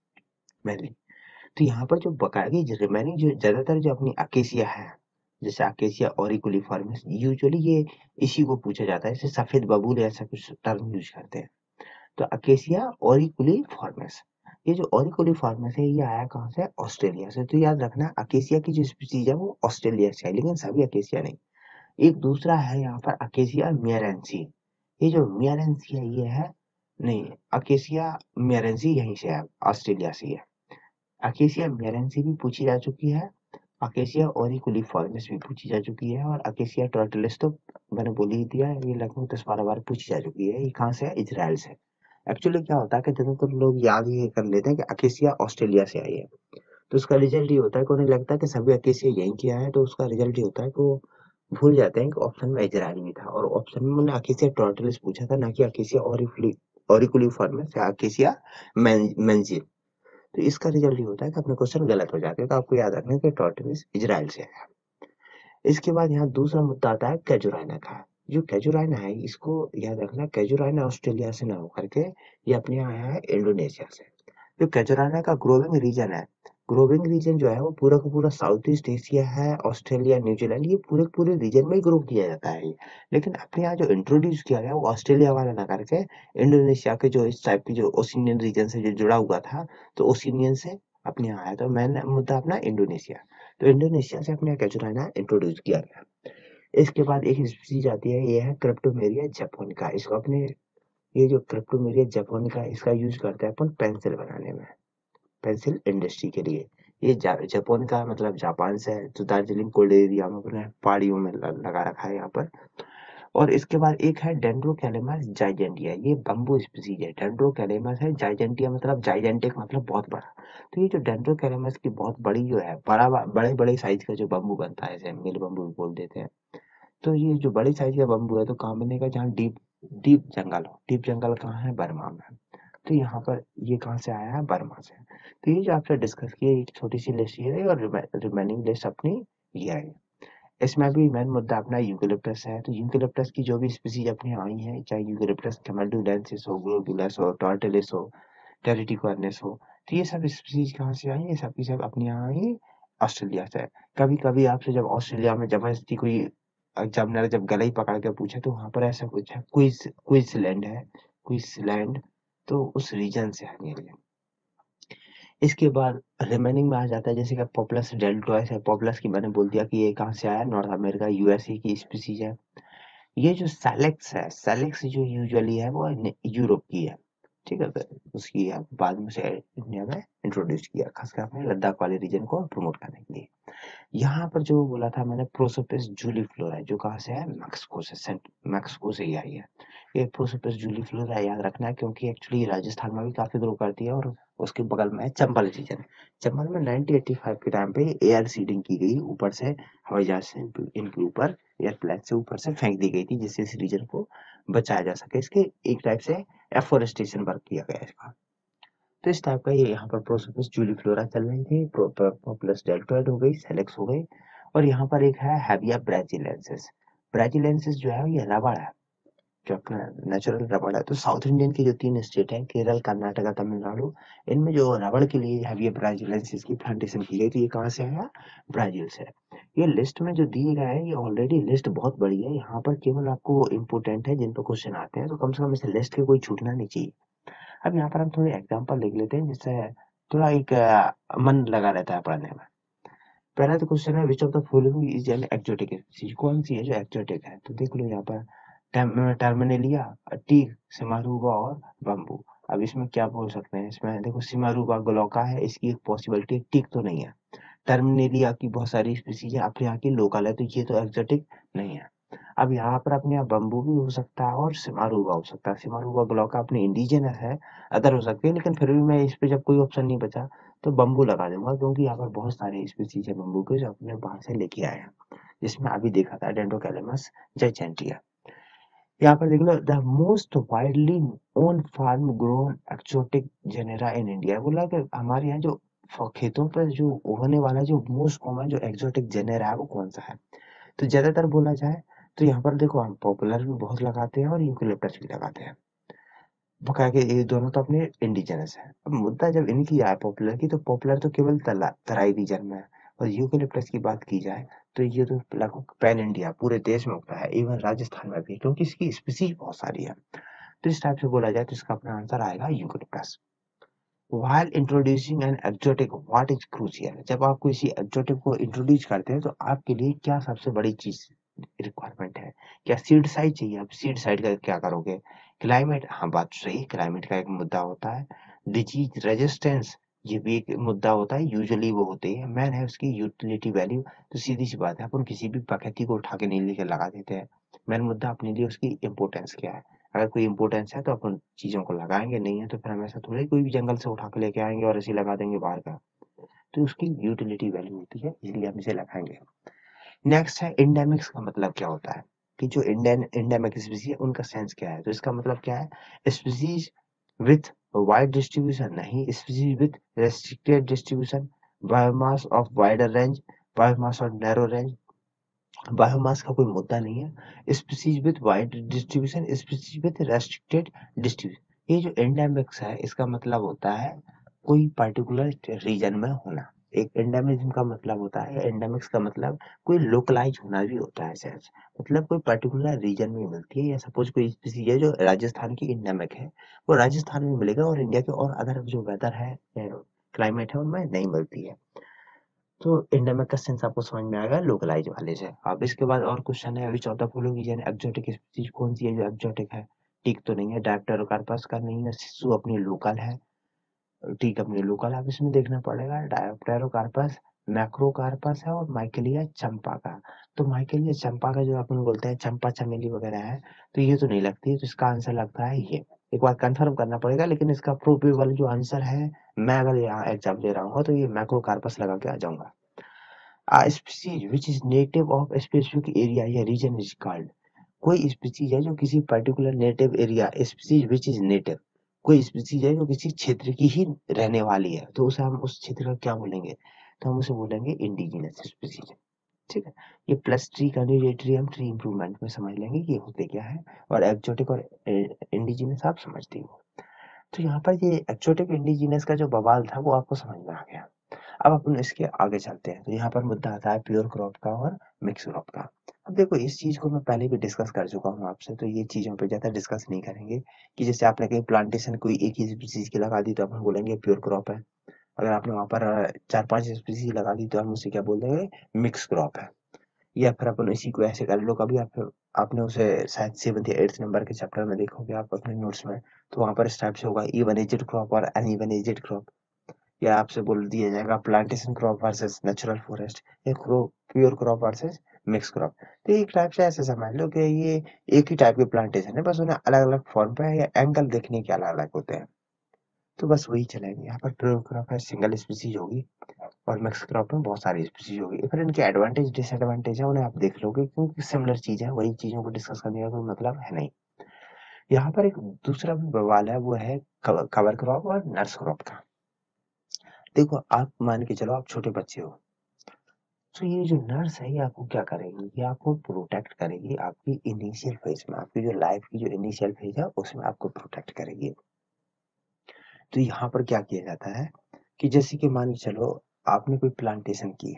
मेनली। तो यहाँ पर जो बकाया जो रिमेनिंग जो ज्यादातर जो अपनी अकेसिया है, जैसे अकेसिया ऑरिकुलिफॉर्मिस, यूजुअली ये इसी को पूछा जाता है, जैसे सफेद बबूल ऐसा कुछ टर्म यूज करते हैं। तो अकेसिया ऑरिकुलिफॉर्मिस, ये जो ऑरिकुलिफॉर्मिस है ये आया कहाँ से? ऑस्ट्रेलिया से। तो याद रखना अकेसिया की जो स्पीसीज है वो ऑस्ट्रेलिया से है, लेकिन सभी अकेसिया नहीं। एक दूसरा है यहाँ पर अकेसिया मियारेंसी। ये जो मियारेंसी है ये है, नहीं, अकेसिया मियारेंसी यहीं से है, ऑस्ट्रेलिया से है। अकेसिया मेरेंसी भी पूछी जा चुकी है, अकेसिया ओरिकुलिफॉर्मिस भी पूछी जा चुकी है और अकेसिया टोर्टलिस तो मैंने बोल ही दिया है, ये लगभग दस बारह बार पूछी जा चुकी है। ये कहाँ से है? इजराइल से। एक्चुअली क्या होता है कि ज्यादातर लोग याद ये कर लेते हैं कि अकेसिया ऑस्ट्रेलिया से आई है, तो उसका रिजल्ट ये होता है कि उन्हें लगता है कि सभी अकेसिया यहीं के आए हैं, तो उसका रिजल्ट ये होता है कि वो भूल जाते हैं कि ऑप्शन में इजराइल भी था और ऑप्शन में मैंने अकेसिया टोर्टलिस पूछा था, ना कि अकेसिया ओरिकुलिफॉर्मिस या अकेसिया मेंजिल। तो इसका रिजल्ट ये होता है कि अपने क्वेश्चन गलत हो जाते हैं। तो आपको याद रखना है कि टॉर्टोइस इजराइल से है। इसके बाद यहाँ दूसरा मुद्दा आता है कैजुराइना का। जो कैजुराइना है इसको याद रखना, कैजुराइना ऑस्ट्रेलिया से ना होकर के ये अपने यहाँ आया है इंडोनेशिया से। जो कैजुराना का ग्रोविंग रीजन है, ग्रोविंग रीजन जो है वो पूरा का पूरा साउथ ईस्ट एशिया है, ऑस्ट्रेलिया, न्यूजीलैंड, ये पूरे पूरे रीजन में ही ग्रो किया जाता है। लेकिन अपने यहाँ जो इंट्रोड्यूस किया गया वो ऑस्ट्रेलिया वाला ना करके इंडोनेशिया के जो इस टाइप की जो ओशिनियन रीजन से जो जुड़ा हुआ था, तो ओशिनियन से अपने यहाँ आया। तो मैंने मुद्दा अपना इंडोनेशिया, तो इंडोनेशिया से अपने यहाँ कैजुराना इंट्रोड्यूस किया गया। इसके बाद एक स्पीसीज आती है, ये है क्रिप्टोमेरिया जापोनिका। इसको अपने, ये जो क्रिप्टोमेरिया जापोनिका इसका यूज करते हैं अपन पेंसिल बनाने में, पेंसिल इंडस्ट्री के लिए। ये जा, जापान का मतलब जापान से है, तो दार्जिलिंग कोल्ड एरिया में अपने पहाड़ियों में ल- लगा रखा है यहाँ पर। और इसके बाद एक है डेंड्रोकैलेमस जाइजेंटिया, ये बम्बू स्पीसीज है। डेंड्रोकैलेमस है, जाइजेंटिया मतलब जाइजेंटिक मतलब बहुत बड़ा। तो ये जो डेंड्रोकैलेमस की बहुत बड़ी जो है, बड़ा बड़े बड़े साइज का जो बम्बू बनता है, जैसे मिल बम्बू भी बोल देते हैं। तो ये जो बड़े साइज का बम्बू है तो कहाँ बनेगा? जहाँ डीप डीप जंगल हो। डीप जंगल कहाँ है? बर्मा में। तो यहाँ पर ये कहाँ से आया है? बर्मा से। तो ये जो आपसे डिस्कस किया एक छोटी सी लिस्ट ये है और रिमेनिंग लिस्ट अपनी ये है। इसमें भी मेन मुद्दा अपना यूकेलिप्टस है। तो यूकेलिप्टस की जो भी स्पीसीज अपनी आई है, चाहे यूकेलिप्टस कैमाडुलेंसिस हो, ग्लोबुलस हो, टॉर्टिलिस हो, टेरिटिकॉर्निस हो, तो ये सब स्पीसीज कहाँ से आई? ये सब की सब अपने यहाँ आई ऑस्ट्रेलिया से। कभी कभी आपसे जब ऑस्ट्रेलिया में जबरदस्ती कोई एग्जामिनर जब गला ही पकड़ के पूछे तो वहां पर ऐसा कुछ है, क्विज क्विंसलैंड है, क्विंसलैंड, तो उस रीजन से है ये। इसके बाद रिमेनिंग में आ जाता है जैसे कि पॉपुलस डेल्टोइस है। पॉपुलस की मैंने बोल दिया कि ये कहाँ से आया, नॉर्थ अमेरिका यूएसए की स्पीसीज है। ये जो सेलेक्स है, सेलेक्स जो यूजुअली है वो यूरोप की है, ठीक है। फिर उसकी अब बाद में से इंडिया में इंट्रोड्यूस किया, खासकर अपने लद्दाख वाले रीजन को प्रमोट करने के लिए। यहाँ पर जो बोला था मैंने प्रोसोपिस जूलीफ्लोरा, जो कहाँ से है? मैक्सिको से, सेंट मैक्सिको से ही आई है। ये प्रोसोपिस जूलीफ्लोरा याद रखना है, क्योंकि एक्चुअली राजस्थान में भी काफी ग्रो करती है, और उसके बगल में है चंबल रीजन। चंबल में नाइनटीन एटी फाइव के टाइम पे एयर सीडिंग की गई, ऊपर से हवाई जहाज से इनके इनके ऊपर एयरप्लेन से ऊपर से फेंक दी गई थी, जिससे इस रीजन को बचाया जा सके। इसके एक टाइप से एफोरेस्टेशन वर्क किया गया इसका। तो इस टाइप का ये यहाँ पर प्रोसोपिस जूलीफ्लोरा चल रही थी, प्रोपोलिस डेल्टोइड हो गई, सेलेक्स हो गई, और यहाँ पर एक है हैविया ब्राजीलेंसिस। ब्राजीलेंसिस जो है ये रबड़ है, जो अपना नेचुरल रबड़ है। तो साउथ इंडियन की जो तीन स्टेट है, केरल, कर्नाटका, तमिलनाडु, इनमें जो रबड़ के लिए हैवी ब्राजीलेंसिस की प्लांटेशन की गई थी, ये कहाँ से आया? ब्राजील से। ये लिस्ट में जो दिए गए हैं, ये ऑलरेडी लिस्ट बहुत बड़ी है, यहाँ पर केवल आपको इम्पोर्टेंट है जिन पर क्वेश्चन आते हैं, तो कम से कम इस लिस्ट के कोई छूटना नहीं चाहिए। अब यहाँ पर हम थोड़े एग्जाम्पल लिख लेते हैं, जिससे थोड़ा एक अ, मन लगा रहता है पढ़ने में। पहला तो क्वेश्चन है, which of the following is an exotic species? कौन सी है जो एक्सोटिक है? तो देख लो यहाँ पर टर्मिनेलिया, टीक, सिमारूबा और बम्बू। अब इसमें क्या बोल सकते हैं? इसमें देखो सिमारूबा ग्लोका है, इसकी एक पॉसिबिलिटी, टीक तो नहीं है। टर्मिनेलिया की बहुत सारी स्पीशीज है अपने यहाँ की, लोकल है, तो ये तो एक्सोटिक नहीं है। अब यहाँ पर अपने यहाँ बम्बू भी हो सकता है और सिमारूबा हो सकता है। सिमारूबा ग्लोका अपने इंडिजिनस है, अदर हो सकते हैं, लेकिन फिर भी मैं इस पे जब कोई ऑप्शन नहीं बचा तो बम्बू लगा दूंगा, क्योंकि यहाँ पर बहुत सारे स्पीशीज है बम्बू के जो अपने बाहर से लेके आए हैं, जिसमें अभी देखा था डेंड्रोकैलेमस जयचैंटिया। यहाँ पर देख लो, the most widely own farm grown exotic genera in India. बोला कि हमारे यहाँ जो फ- खेतों पर जो उगने वाला जो मोस्ट कॉमन जो एक्सोटिक जेनेरा है वो कौन सा है? तो ज्यादातर बोला जाए तो यहाँ पर देखो, हम पॉपुलर भी बहुत लगाते हैं और यूकेलिप्टस भी लगाते हैं। वो कहा कि ये दोनों तो अपने इंडिजिनस है। अब मुद्दा जब इनकी आए पॉपुलर की, तो पॉपुलर तो केवल तला तराई रीजन में है, और यूकेलिप्टस की बात की जाए तो ये तो लगभग पैन इंडिया पूरे देश में उगता है, इवन राजस्थान में भी, क्योंकि इसकी स्पीसीज बहुत सारी है। तो इस टाइप से बोला जाए तो इसका अपना आंसर आएगा eucalyptus. While introducing an exotic, what is crucial? जब आप किसी exotic को इंट्रोड्यूस करते हैं तो आपके लिए क्या सबसे बड़ी चीज रिक्वायरमेंट है? क्या सीड साइज चाहिए? आप सीड साइज का क्या करोगे? क्लाइमेट, हाँ बात सही, क्लाइमेट का एक मुद्दा होता है। डिजीज रेजिस्टेंस, ये भी एक मुद्दा होता है, यूजुअली वो होते हैं। मैन है उसकी यूटिलिटी वैल्यू, तो सीधी सी बात है, अपन किसी भी प्रकृति को उठा के नहीं लेके लगा देते हैं। मेन मुद्दा अपने लिए उसकी इम्पोर्टेंस क्या है। अगर कोई इम्पोर्टेंस है तो अपन चीजों को लगाएंगे, नहीं है तो फिर हम ऐसा थोड़ी कोई भी जंगल से उठा के लेके आएंगे और ऐसे ही लगा देंगे बाहर का। तो उसकी यूटिलिटी वैल्यू होती है, इसलिए हम इसे लगाएंगे। नेक्स्ट है इंडेमिक्स, का मतलब क्या होता है? कि जो इंडियन इंडेमिक स्पीसीज है उनका सेंस क्या है? तो इसका मतलब क्या है? स्पीसीज विथ वाइड डिस्ट्रीब्यूशन, नहीं, species with restricted distribution, biomass of wider range, biomass of narrow range. Biomass का कोई मुद्दा नहीं है। Species with wide distribution, species with restricted distribution. ये जो एंडेमिक्स है, इसका मतलब होता है कोई पर्टिकुलर रीजन में होना। एक एंडेमिज्म का मतलब होता है, एंडेमिक्स का मतलब कोई लोकलाइज होना भी होता है सच, मतलब कोई पर्टिकुलर रीजन में मिलती है। या सपोज कोई स्पीसीज है जो राजस्थान की एंडेमिक है, वो राजस्थान में मिलेगा और इंडिया के और अदर जो वेदर है, क्लाइमेट है, उनमें नहीं मिलती है। तो एंडेमिक का सेंस आपको समझ में आएगा लोकलाइज वाले से। अब इसके बाद और क्वेश्चन है, which of the following is an exotic species? कौन सी है जो एक्सोटिक है? टीक तो नहीं है, डायप्टेरोकार्पस का नहीं है, सिसु अपनी लोकल है, टीक अपनी लोकल है। अब इसमें देखना पड़ेगा, डायप्टेरोकार्पस, मैक्रोकार्पस है, और माइकेलिया चंपा का। तो माइकेलिया चंपा का जो अपन बोलते हैं चंपा चमेली वगैरह है, तो ये तो नहीं लगती है, तो इसका आंसर लगता है ये। एक बार कंफर्म करना पड़ेगा, लेकिन इसका प्रोबेबल जो आंसर है, मैं अगर यहाँ एग्जाम दे रहा हूँ तो ये मैक्रोकार्पस लगा के आ जाऊंगा। A species which is native of a specific area या region is called। कोई स्पीसीज है जो किसी particular native area, species which is native, कोई स्पीसीज है जो किसी क्षेत्र की ही रहने वाली है, तो उसे हम उस क्षेत्र का क्या बोलेंगे? तो हम उसे बोलेंगे इंडिजिनस स्पीसीज। ठीक है, ये प्लस ट्री कैंडिडेटरी हम ट्री इंप्रूवमेंट में समझ लेंगे कि ये होते क्या है, और एक्सोटिक और इंडिजिनस आप समझते हो। तो यहाँ पर ये एक्सोटिक इंडिजिनस का जो बवाल था वो आपको समझ में आ गया। अब अपन इसके आगे चलते हैं, तो यहाँ पर मुद्दा आता है प्योर क्रॉप का और मिक्स क्रॉप का। अब देखो, इस चीज को मैं पहले भी डिस्कस कर चुका हूँ आपसे, तो ये चीजों पे ज्यादा डिस्कस नहीं करेंगे। कि जैसे आपने कहीं प्लांटेशन कोई एक ही स्पीसीज की लगा दी तो अपन बोलेंगे प्योर क्रॉप है। अगर आपने वहां पर अ, चार पांच स्पीसीज लगा दी तो हम उसे क्या बोल देंगे? मिक्स क्रॉप है। या फिर अपन इसी को ऐसे कर लो, कभी आप आपने उसे शायद सेवंथ या एट्थ नंबर के चैप्टर में देखोगे आप अपने नोट्स में, तो वहां पर इस टाइप से होगा, इवन एजेड क्रॉप और अनइवन एजेड क्रॉप। या आपसे बोल दिया जाएगा plantation crop versus natural forest, या pure crop versus mix crop. तो एक टाइप से ऐसे समझ लो कि ये एक ही टाइप के प्लांटेशन है, बस उन्हें अलग अलग फॉर्म पे या एंगल देखने के अलग अलग होते हैं। तो बस वही चलेंगे। यहाँ पर ट्रू क्रॉप है, सिंगल स्पीसीज होगी, और मिक्स क्रॉप में बहुत सारी स्पीसीज होगी। फिर इनके एडवांटेज डिसएडवांटेज है, उन्हें आप देख लोगे, क्योंकि सिमिलर चीज है, वही चीजों को डिस्कस करने का कोई मतलब है नहीं। यहाँ पर एक दूसरा भी बवाल है, वो है कवर क्रॉप और नर्स क्रॉप का। देखो, आप मान के चलो आप छोटे बच्चे हो, तो ये जो नर्स है ये आपको क्या करेगी, ये आपको प्रोटेक्ट करेगी आपकी इनिशियल फेज में, आपकी जो लाइफ की जो इनिशियल फेज है उसमें आपको प्रोटेक्ट करेगी। तो यहाँ पर क्या किया जाता है कि जैसे कि मान के चलो आपने कोई प्लांटेशन की,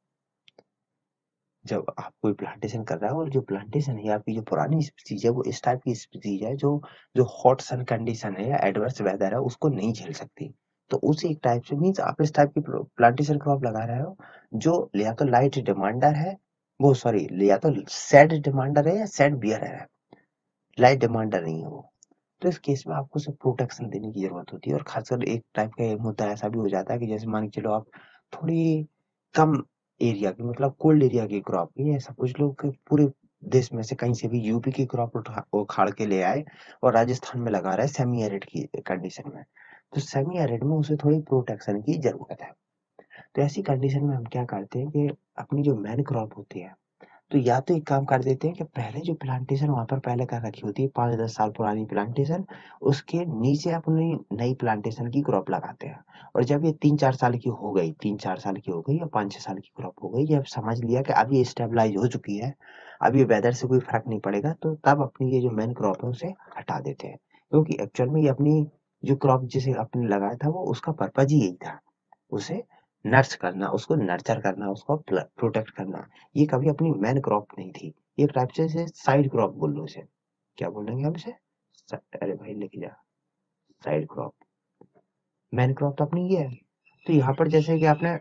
जब आप कोई प्लांटेशन कर रहा है, और जो प्लांटेशन है आपकी जो पुरानी स्पीसीज है वो इस टाइप की स्पीसीज है जो जो हॉट सन कंडीशन है या एडवर्स वेदर है उसको नहीं झेल सकती। तो उसी एक टाइप से मीन्स आप इस टाइप की प्लांटेशन क्रॉप लगा रहे हो जो या तो लाइट डिमांडर है, वो सॉरी या तो सैड डिमांडर है या सैड बियर है, लाइट डिमांडर नहीं है वो। तो इस केस में आपको सिर्फ प्रोटेक्शन देने की जरूरत होती है। और खासकर एक टाइप का ये मुद्दा ऐसा भी हो जाता है कि जैसे मान के चलो आप थोड़ी कम एरिया की, मतलब कोल्ड एरिया की क्रॉप की, ऐसा कुछ लोग कि पूरे देश में से कहीं से भी यूपी की क्रॉप उठा उखाड़ के ले आए और राजस्थान में लगा रहा है सेमी एरिड की कंडीशन में। तो सेमी एरिड में उसे थोड़ी प्रोटेक्शन की जरूरत है। तो ऐसी कंडीशन में हम क्या करते हैं कि अपनी जो मेन क्रॉप होती है, तो या तो एक काम कर देते हैं कि पहले जो प्लांटेशन वहां पर पहले कर रखी होती है, पाँच दस साल पुरानी प्लांटेशन, उसके नीचे अपनी नई प्लांटेशन की क्रॉप लगाते हैं। और जब ये तीन चार साल की हो गई, तीन चार साल की हो गई या पाँच छह साल की क्रॉप हो गई, जब समझ लिया कि अब ये स्टेबलाइज हो चुकी है, अब ये वेदर से कोई फर्क नहीं पड़ेगा, तो तब अपनी ये जो मेन क्रॉप है उसे हटा देते हैं। क्योंकि एक्चुअल में ये अपनी जो क्रॉप जिसे आपने लगाया था वो उसका पर्पज ही यही था, उसे नर्च करना, उसको नर्चर करना, उसको प्रोटेक्ट करना। ये कभी अपनी मेन क्रॉप नहीं थी, ये टाइप से इसे साइड क्रॉप बोल लो इसे। क्या बोलेंगे हम इसे? स- अरे भाई लिख जा, साइड क्रॉप। मेन क्रॉप तो अपनी ये है। तो यहाँ पर जैसे कि आपने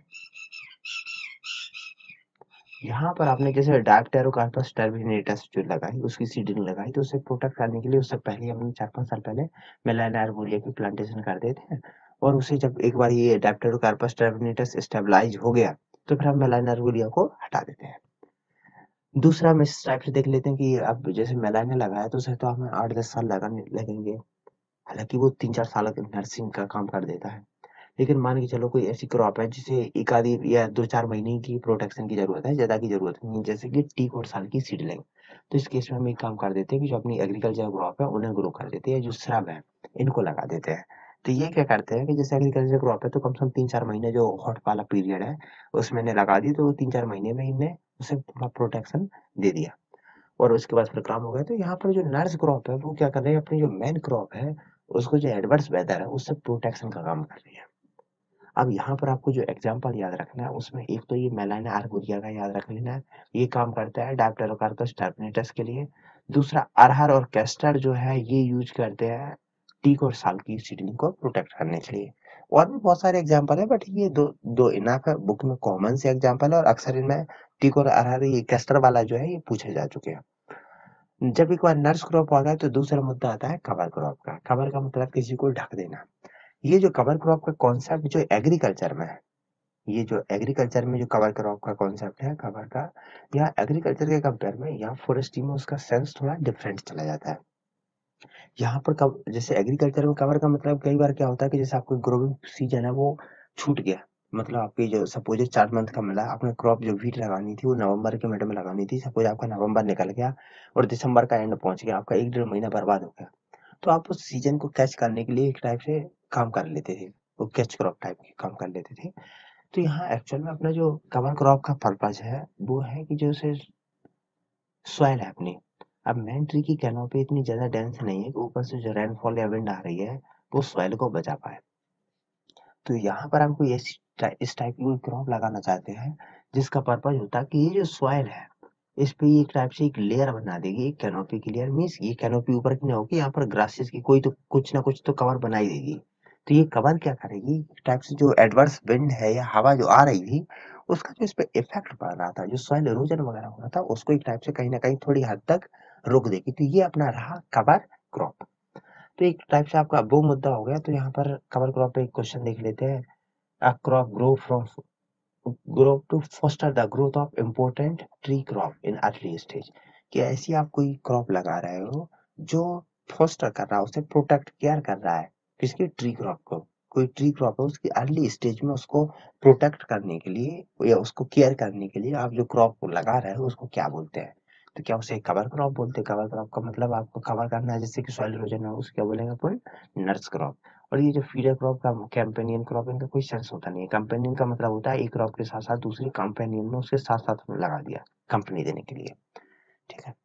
यहाँ पर आपने जैसे डायप्टेरोकार्पस टर्मिनेटस जो लगाई, उसकी सीडिंग लगाई, तो उसे प्रोटेक्ट करने के लिए उससे पहले हमने चार पांच साल पहले मेलाना आर्बोरिया की प्लांटेशन कर देते हैं। और उसे जब एक बार ये डायप्टेरोकार्पस टर्मिनेटस स्टेबलाइज हो गया, तो फिर हम मेलाना आर्बोरिया को हटा देते हैं। दूसरा हम इस टाइप से देख लेते हैं कि अब जैसे मेलाना लगाया तो उसे तो हमें आठ दस साल लगाने लगेंगे। हालांकि वो तीन चार साल का नर्सिंग का काम कर देता है। लेकिन मान के चलो कोई ऐसी क्रॉप है जिसे एक आधी या दो चार महीने की प्रोटेक्शन की जरूरत है, ज्यादा की जरूरत नहीं है, जैसे कि टीक और साल की सीडलिंग। तो इस केस में हम एक काम कर देते हैं कि जो अपनी एग्रीकल्चर क्रॉप है उन्हें ग्रो कर देते हैं, जो श्रब है इनको लगा देते हैं। तो ये क्या करते हैं कि जैसे एग्रीकल्चर क्रॉप है तो कम से कम तीन चार महीने जो हॉट वाला पीरियड है उसमें इन्हें लगा दी, तो तीन चार महीने में इन्हें उसे थोड़ा प्रोटेक्शन दे दिया, और उसके बाद फिर काम हो गया। तो यहाँ पर जो नर्स क्रॉप है वो क्या कर रहे हैं, अपनी जो मेन क्रॉप है उसको जो एडवर्स वेदर है उससे प्रोटेक्शन का काम कर रही है। अब यहाँ पर आपको जो एग्जाम्पल याद रखना है उसमें एक तो ये मेलाना आर्बोरिया का याद रख लेना है, ये काम करता है डायप्टेरोकार्पस टर्मिनेटस के लिए। दूसरा अरहर और कैस्टर जो है ये यूज करते हैं टीक और साल की सीडलिंग को प्रोटेक्ट करने के लिए। और भी बहुत सारे एग्जाम्पल है, बट ये दो दो इनफ है, बुक में कॉमन से एग्जाम्पल है, और अक्सर इनमें टीक और अरहर ये कैस्टर वाला जो है ये पूछे जा चुके हैं। जब एक बार नर्स क्रॉप आ गया तो दूसरा मुद्दा आता है कवर क्रॉप का। कवर का मतलब किसी को ढक देना। ये जो कवर क्रॉप का कॉन्सेप्ट जो एग्रीकल्चर में है, ये जो एग्रीकल्चर में जो कवर क्रॉप का कॉन्सेप्ट है कवर का, या एग्रीकल्चर के कंपेयर में या फॉरेस्ट्री में उसका सेंस थोड़ा डिफरेंट चला जाता है। यहाँ पर कब जैसे एग्रीकल्चर में कवर का मतलब कई बार क्या होता है कि जैसे आपको ग्रोइंग सीजन है वो छूट गया, मतलब आपकी जो सपोज चार मंथ का मिला, आपने क्रॉप जो वीट लगानी थी वो नवंबर के मिड में लगानी थी, सपोज आपका नवंबर निकल गया और दिसंबर का एंड पहुंच गया, आपका एक डेढ़ महीना बर्बाद हो गया। तो आप उस सीजन को कैच करने के लिए एक टाइप से काम कर लेते थे, वो कैच क्रॉप टाइप के काम कर लेते थे। तो यहाँ एक्चुअल में अपना जो कवर क्रॉप का पर्पज है वो है कि जो उसे सॉइल है अपनी, अब मेन ट्री की कैनोपी इतनी ज्यादा डेंस नहीं है कि ऊपर से जो रेनफॉल या विंड आ रही है वो सॉइल को बचा पाए। तो यहाँ पर हम कोई ऐसी टाइ- इस टाइप की कोई क्रॉप लगाना चाहते हैं जिसका पर्पज होता है कि ये जो सॉइल है इस पे ये एक टाइप से एक लेयर बना देगी, एक कैनोपी की लेयर, मीन्स ये कैनोपी ऊपर की नहीं होगी, यहाँ पर ग्रासेस की कोई तो कुछ ना कुछ तो कवर बनाई देगी। तो ये कवर क्या करेगी, एक टाइप से जो एडवर्स विंड है या हवा जो आ रही थी उसका जो इस पे इफेक्ट पड़ रहा था, जो सॉइल इरोजन वगैरह हो रहा था उसको एक टाइप से कहीं ना कहीं थोड़ी हद तक रोक देगी। तो ये अपना रहा कवर क्रॉप। तो एक टाइप से आपका वो मुद्दा हो गया। तो यहाँ पर कवर क्रॉप पे एक क्वेश्चन देख लेते हैं। A crop grow from grow to foster the growth of important tree crop in early stage, कि ऐसी आप कोई क्रॉप लगा रहे हो जो फोस्टर कर रहा है, उसे प्रोटेक्ट केयर कर रहा है, किसकी, ट्री क्रॉप को। कोई ट्री क्रॉप है, उसकी अर्ली स्टेज में उसको प्रोटेक्ट करने के लिए या उसको केयर करने के लिए आप जो क्रॉप को लगा रहे हो उसको क्या बोलते हैं? तो क्या उसे कवर क्रॉप बोलते हैं? कवर क्रॉप का मतलब आपको कवर करना है जिससे कि सॉइल इरोजन हो, उसे क्या बोलेंगे अपन? Nurse crop. और ये जो फीडर क्रॉप का कैंपेनियन क्रॉप, इनका कोई सेंस होता नहीं है। कैंपेनियन का मतलब होता है एक क्रॉप के साथ साथ दूसरी कैंपेनियन में उसके साथ साथ में लगा दिया कंपनी देने के लिए, ठीक है।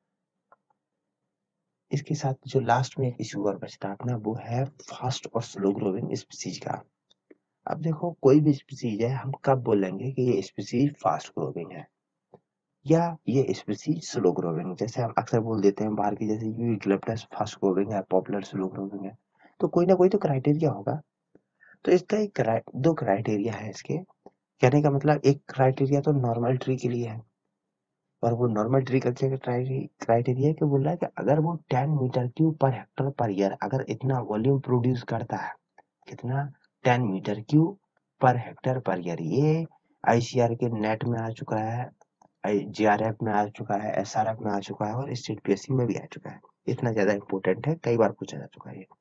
इसके साथ जो लास्ट में एक इशू और बचता है अपना, वो है फास्ट और स्लो ग्रोइंग स्पीसीज का। अब देखो कोई भी स्पीसीज है, हम कब बोलेंगे कि ये स्पीसीज फास्ट ग्रोइंग है या ये स्पीसीज स्लो ग्रोइंग? जैसे हम अक्सर बोल देते हैं बाहर की, जैसे यूकेलिप्टस फास्ट ग्रोइंग है, पॉपुलर स्लो ग्रोइंग है। तो कोई ना कोई तो क्राइटेरिया होगा। तो इसका एक क्राइ- दो क्राइटेरिया है इसके। कहने का मतलब एक क्राइटेरिया तो नॉर्मल ट्री के लिए है, और वो नॉर्मल ट्री कल्चर का क्राइटेरिया क्या बोल रहा है कि अगर वो ten metre cube per hectare per year अगर इतना वॉल्यूम प्रोड्यूस करता है, कितना, ten metre cube per hectare per year. ये आईसीआर के नेट में आ चुका है, जीआरएफ में आ चुका है, एसआरएफ में आ चुका है, और स्टेट पीएससी में भी आ चुका है। इतना ज्यादा इंपॉर्टेंट है, कई बार पूछा जा चुका है ये।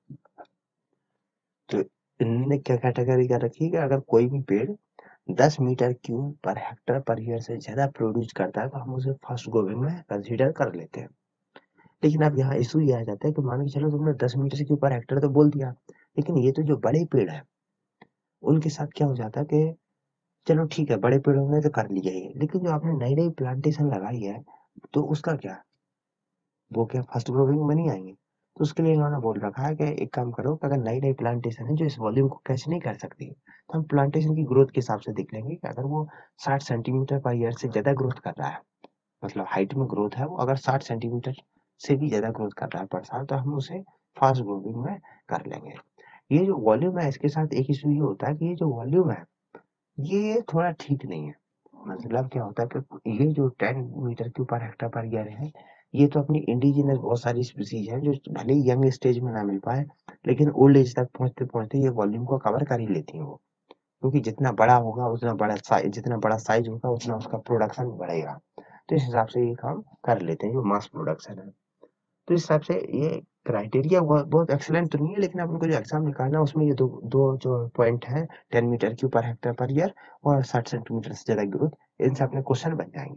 तो इन्होंने क्या कैटेगरी कर रखी है कि अगर कोई भी पेड़ दस metre cube per hectare per year से ज्यादा प्रोड्यूस करता है तो हम उसे फास्ट ग्रोइंग में कंसीडर कर लेते हैं। लेकिन अब यहाँ इशू ये आ जाता है कि मान के चलो तुमने दस मीटर क्यूब पर हेक्टर तो बोल दिया, लेकिन ये तो जो बड़े पेड़ है उनके साथ क्या हो जाता है कि चलो ठीक है बड़े पेड़ों ने तो कर लिया ही है, लेकिन जो आपने नई नई प्लांटेशन लगाई है तो उसका क्या, वो क्या फर्स्ट ग्रोइंग में नहीं आएंगे? तो उसके लिए इन्होंने बोल रखा है कि एक काम करो कि अगर नई नई प्लांटेशन है जो इस वॉल्यूम को कैच नहीं कर सकती, तो हम प्लांटेशन की ग्रोथ के हिसाब से देख लेंगे कि अगर वो साठ सेंटीमीटर पर ईयर से ज्यादा ग्रोथ कर रहा है, मतलब हाइट में ग्रोथ है वो अगर साठ सेंटीमीटर से भी ज्यादा ग्रोथ कर रहा है पर साल, तो हम उसे फास्ट ग्रोइंग में कर लेंगे। ये जो वॉल्यूम है इसके साथ एक इशू ये होता है कि ये जो वॉल्यूम है ये थोड़ा ठीक नहीं है। मतलब क्या होता है कि ये जो टेन मीटर के ऊपर हेक्टर पर ईयर है, ये तो अपनी इंडिजिनस बहुत सारी स्पीसीज है जो भले ही यंग स्टेज में ना मिल पाए, लेकिन ओल्ड एज तक पहुंचते पहुंचते ये वॉल्यूम को कवर कर ही लेती हैं वो। क्योंकि जितना बड़ा होगा उतना बड़ा साइज, जितना बड़ा साइज होगा उतना उसका प्रोडक्शन बढ़ेगा। तो इस हिसाब से ये काम कर लेते हैं जो मास प्रोडक्शन है। तो इस हिसाब से ये क्राइटेरिया बहुत बहुत एक्सीलेंट तो नहीं है, लेकिन अपन को जो एग्जाम निकालना है उसमें ये दो दो जो पॉइंट है, ten metre cube per hectare per year और साठ सेंटीमीटर से ज्यादा ग्रोथ, इनसे अपने क्वेश्चन बन जाएंगे।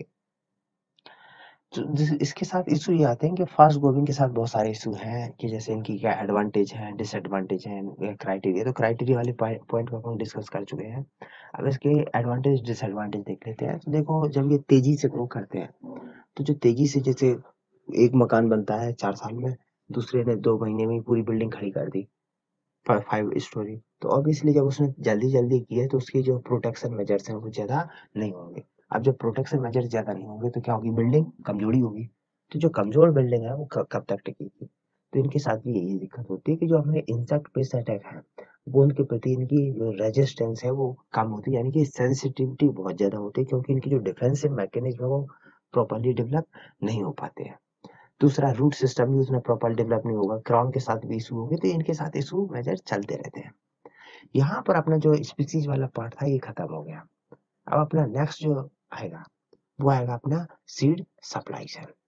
तो जिस- इसके साथ इशू ये आते हैं कि फास्ट ग्रोइंग के साथ बहुत सारे इशू हैं कि जैसे इनकी क्या एडवांटेज है, डिसएडवांटेज है, क्राइटेरिया। तो क्राइटेरिया वाले पॉइंट को अपन डिस्कस कर चुके हैं। अब इसके एडवांटेज डिसएडवांटेज देख लेते हैं। तो देखो जब ये तेजी से ग्रो करते हैं, तो जो तेजी से, जैसे एक मकान बनता है चार साल में, दूसरे ने दो महीने में ही पूरी बिल्डिंग खड़ी कर दी, फाइव स्टोरी। तो ऑब्वियसली जब उसने जल्दी जल्दी की है तो उसकी जो प्रोटेक्शन मेजर्स हैं वो ज्यादा नहीं होंगे। अब जब प्रोटेक्शन मेजर ज्यादा नहीं होंगे तो क्या होगी, बिल्डिंग कमजोरी होगी। तो जो कमजोर बिल्डिंग है वो क- कब तक टिकेगी? तो इनके साथ भी यही दिक्कत होती है कि जो हमारे इंसेक्ट पेस्ट अटैक है वो उनके प्रति इनकी जो रेजिस्टेंस है वो कम होती है, यानी कि सेंसिटिविटी बहुत ज्यादा होती है, क्योंकि इनकी जो डिफेंसिव मैकेनिज्म है वो प्रॉपरली डेवलप नहीं हो पाते हैं। दूसरा, रूट सिस्टम भी उसमें प्रॉपर डेवलप नहीं होगा, क्राउन के साथ भी इशू होंगे, तो इनके साथ इशू मेजर चलते रहते हैं। यहाँ पर अपना जो स्पीसीज वाला पार्ट था ये खत्म हो गया। अब अपना नेक्स्ट जो आएगा वो आएगा अपना सीड सप्लाई चैन।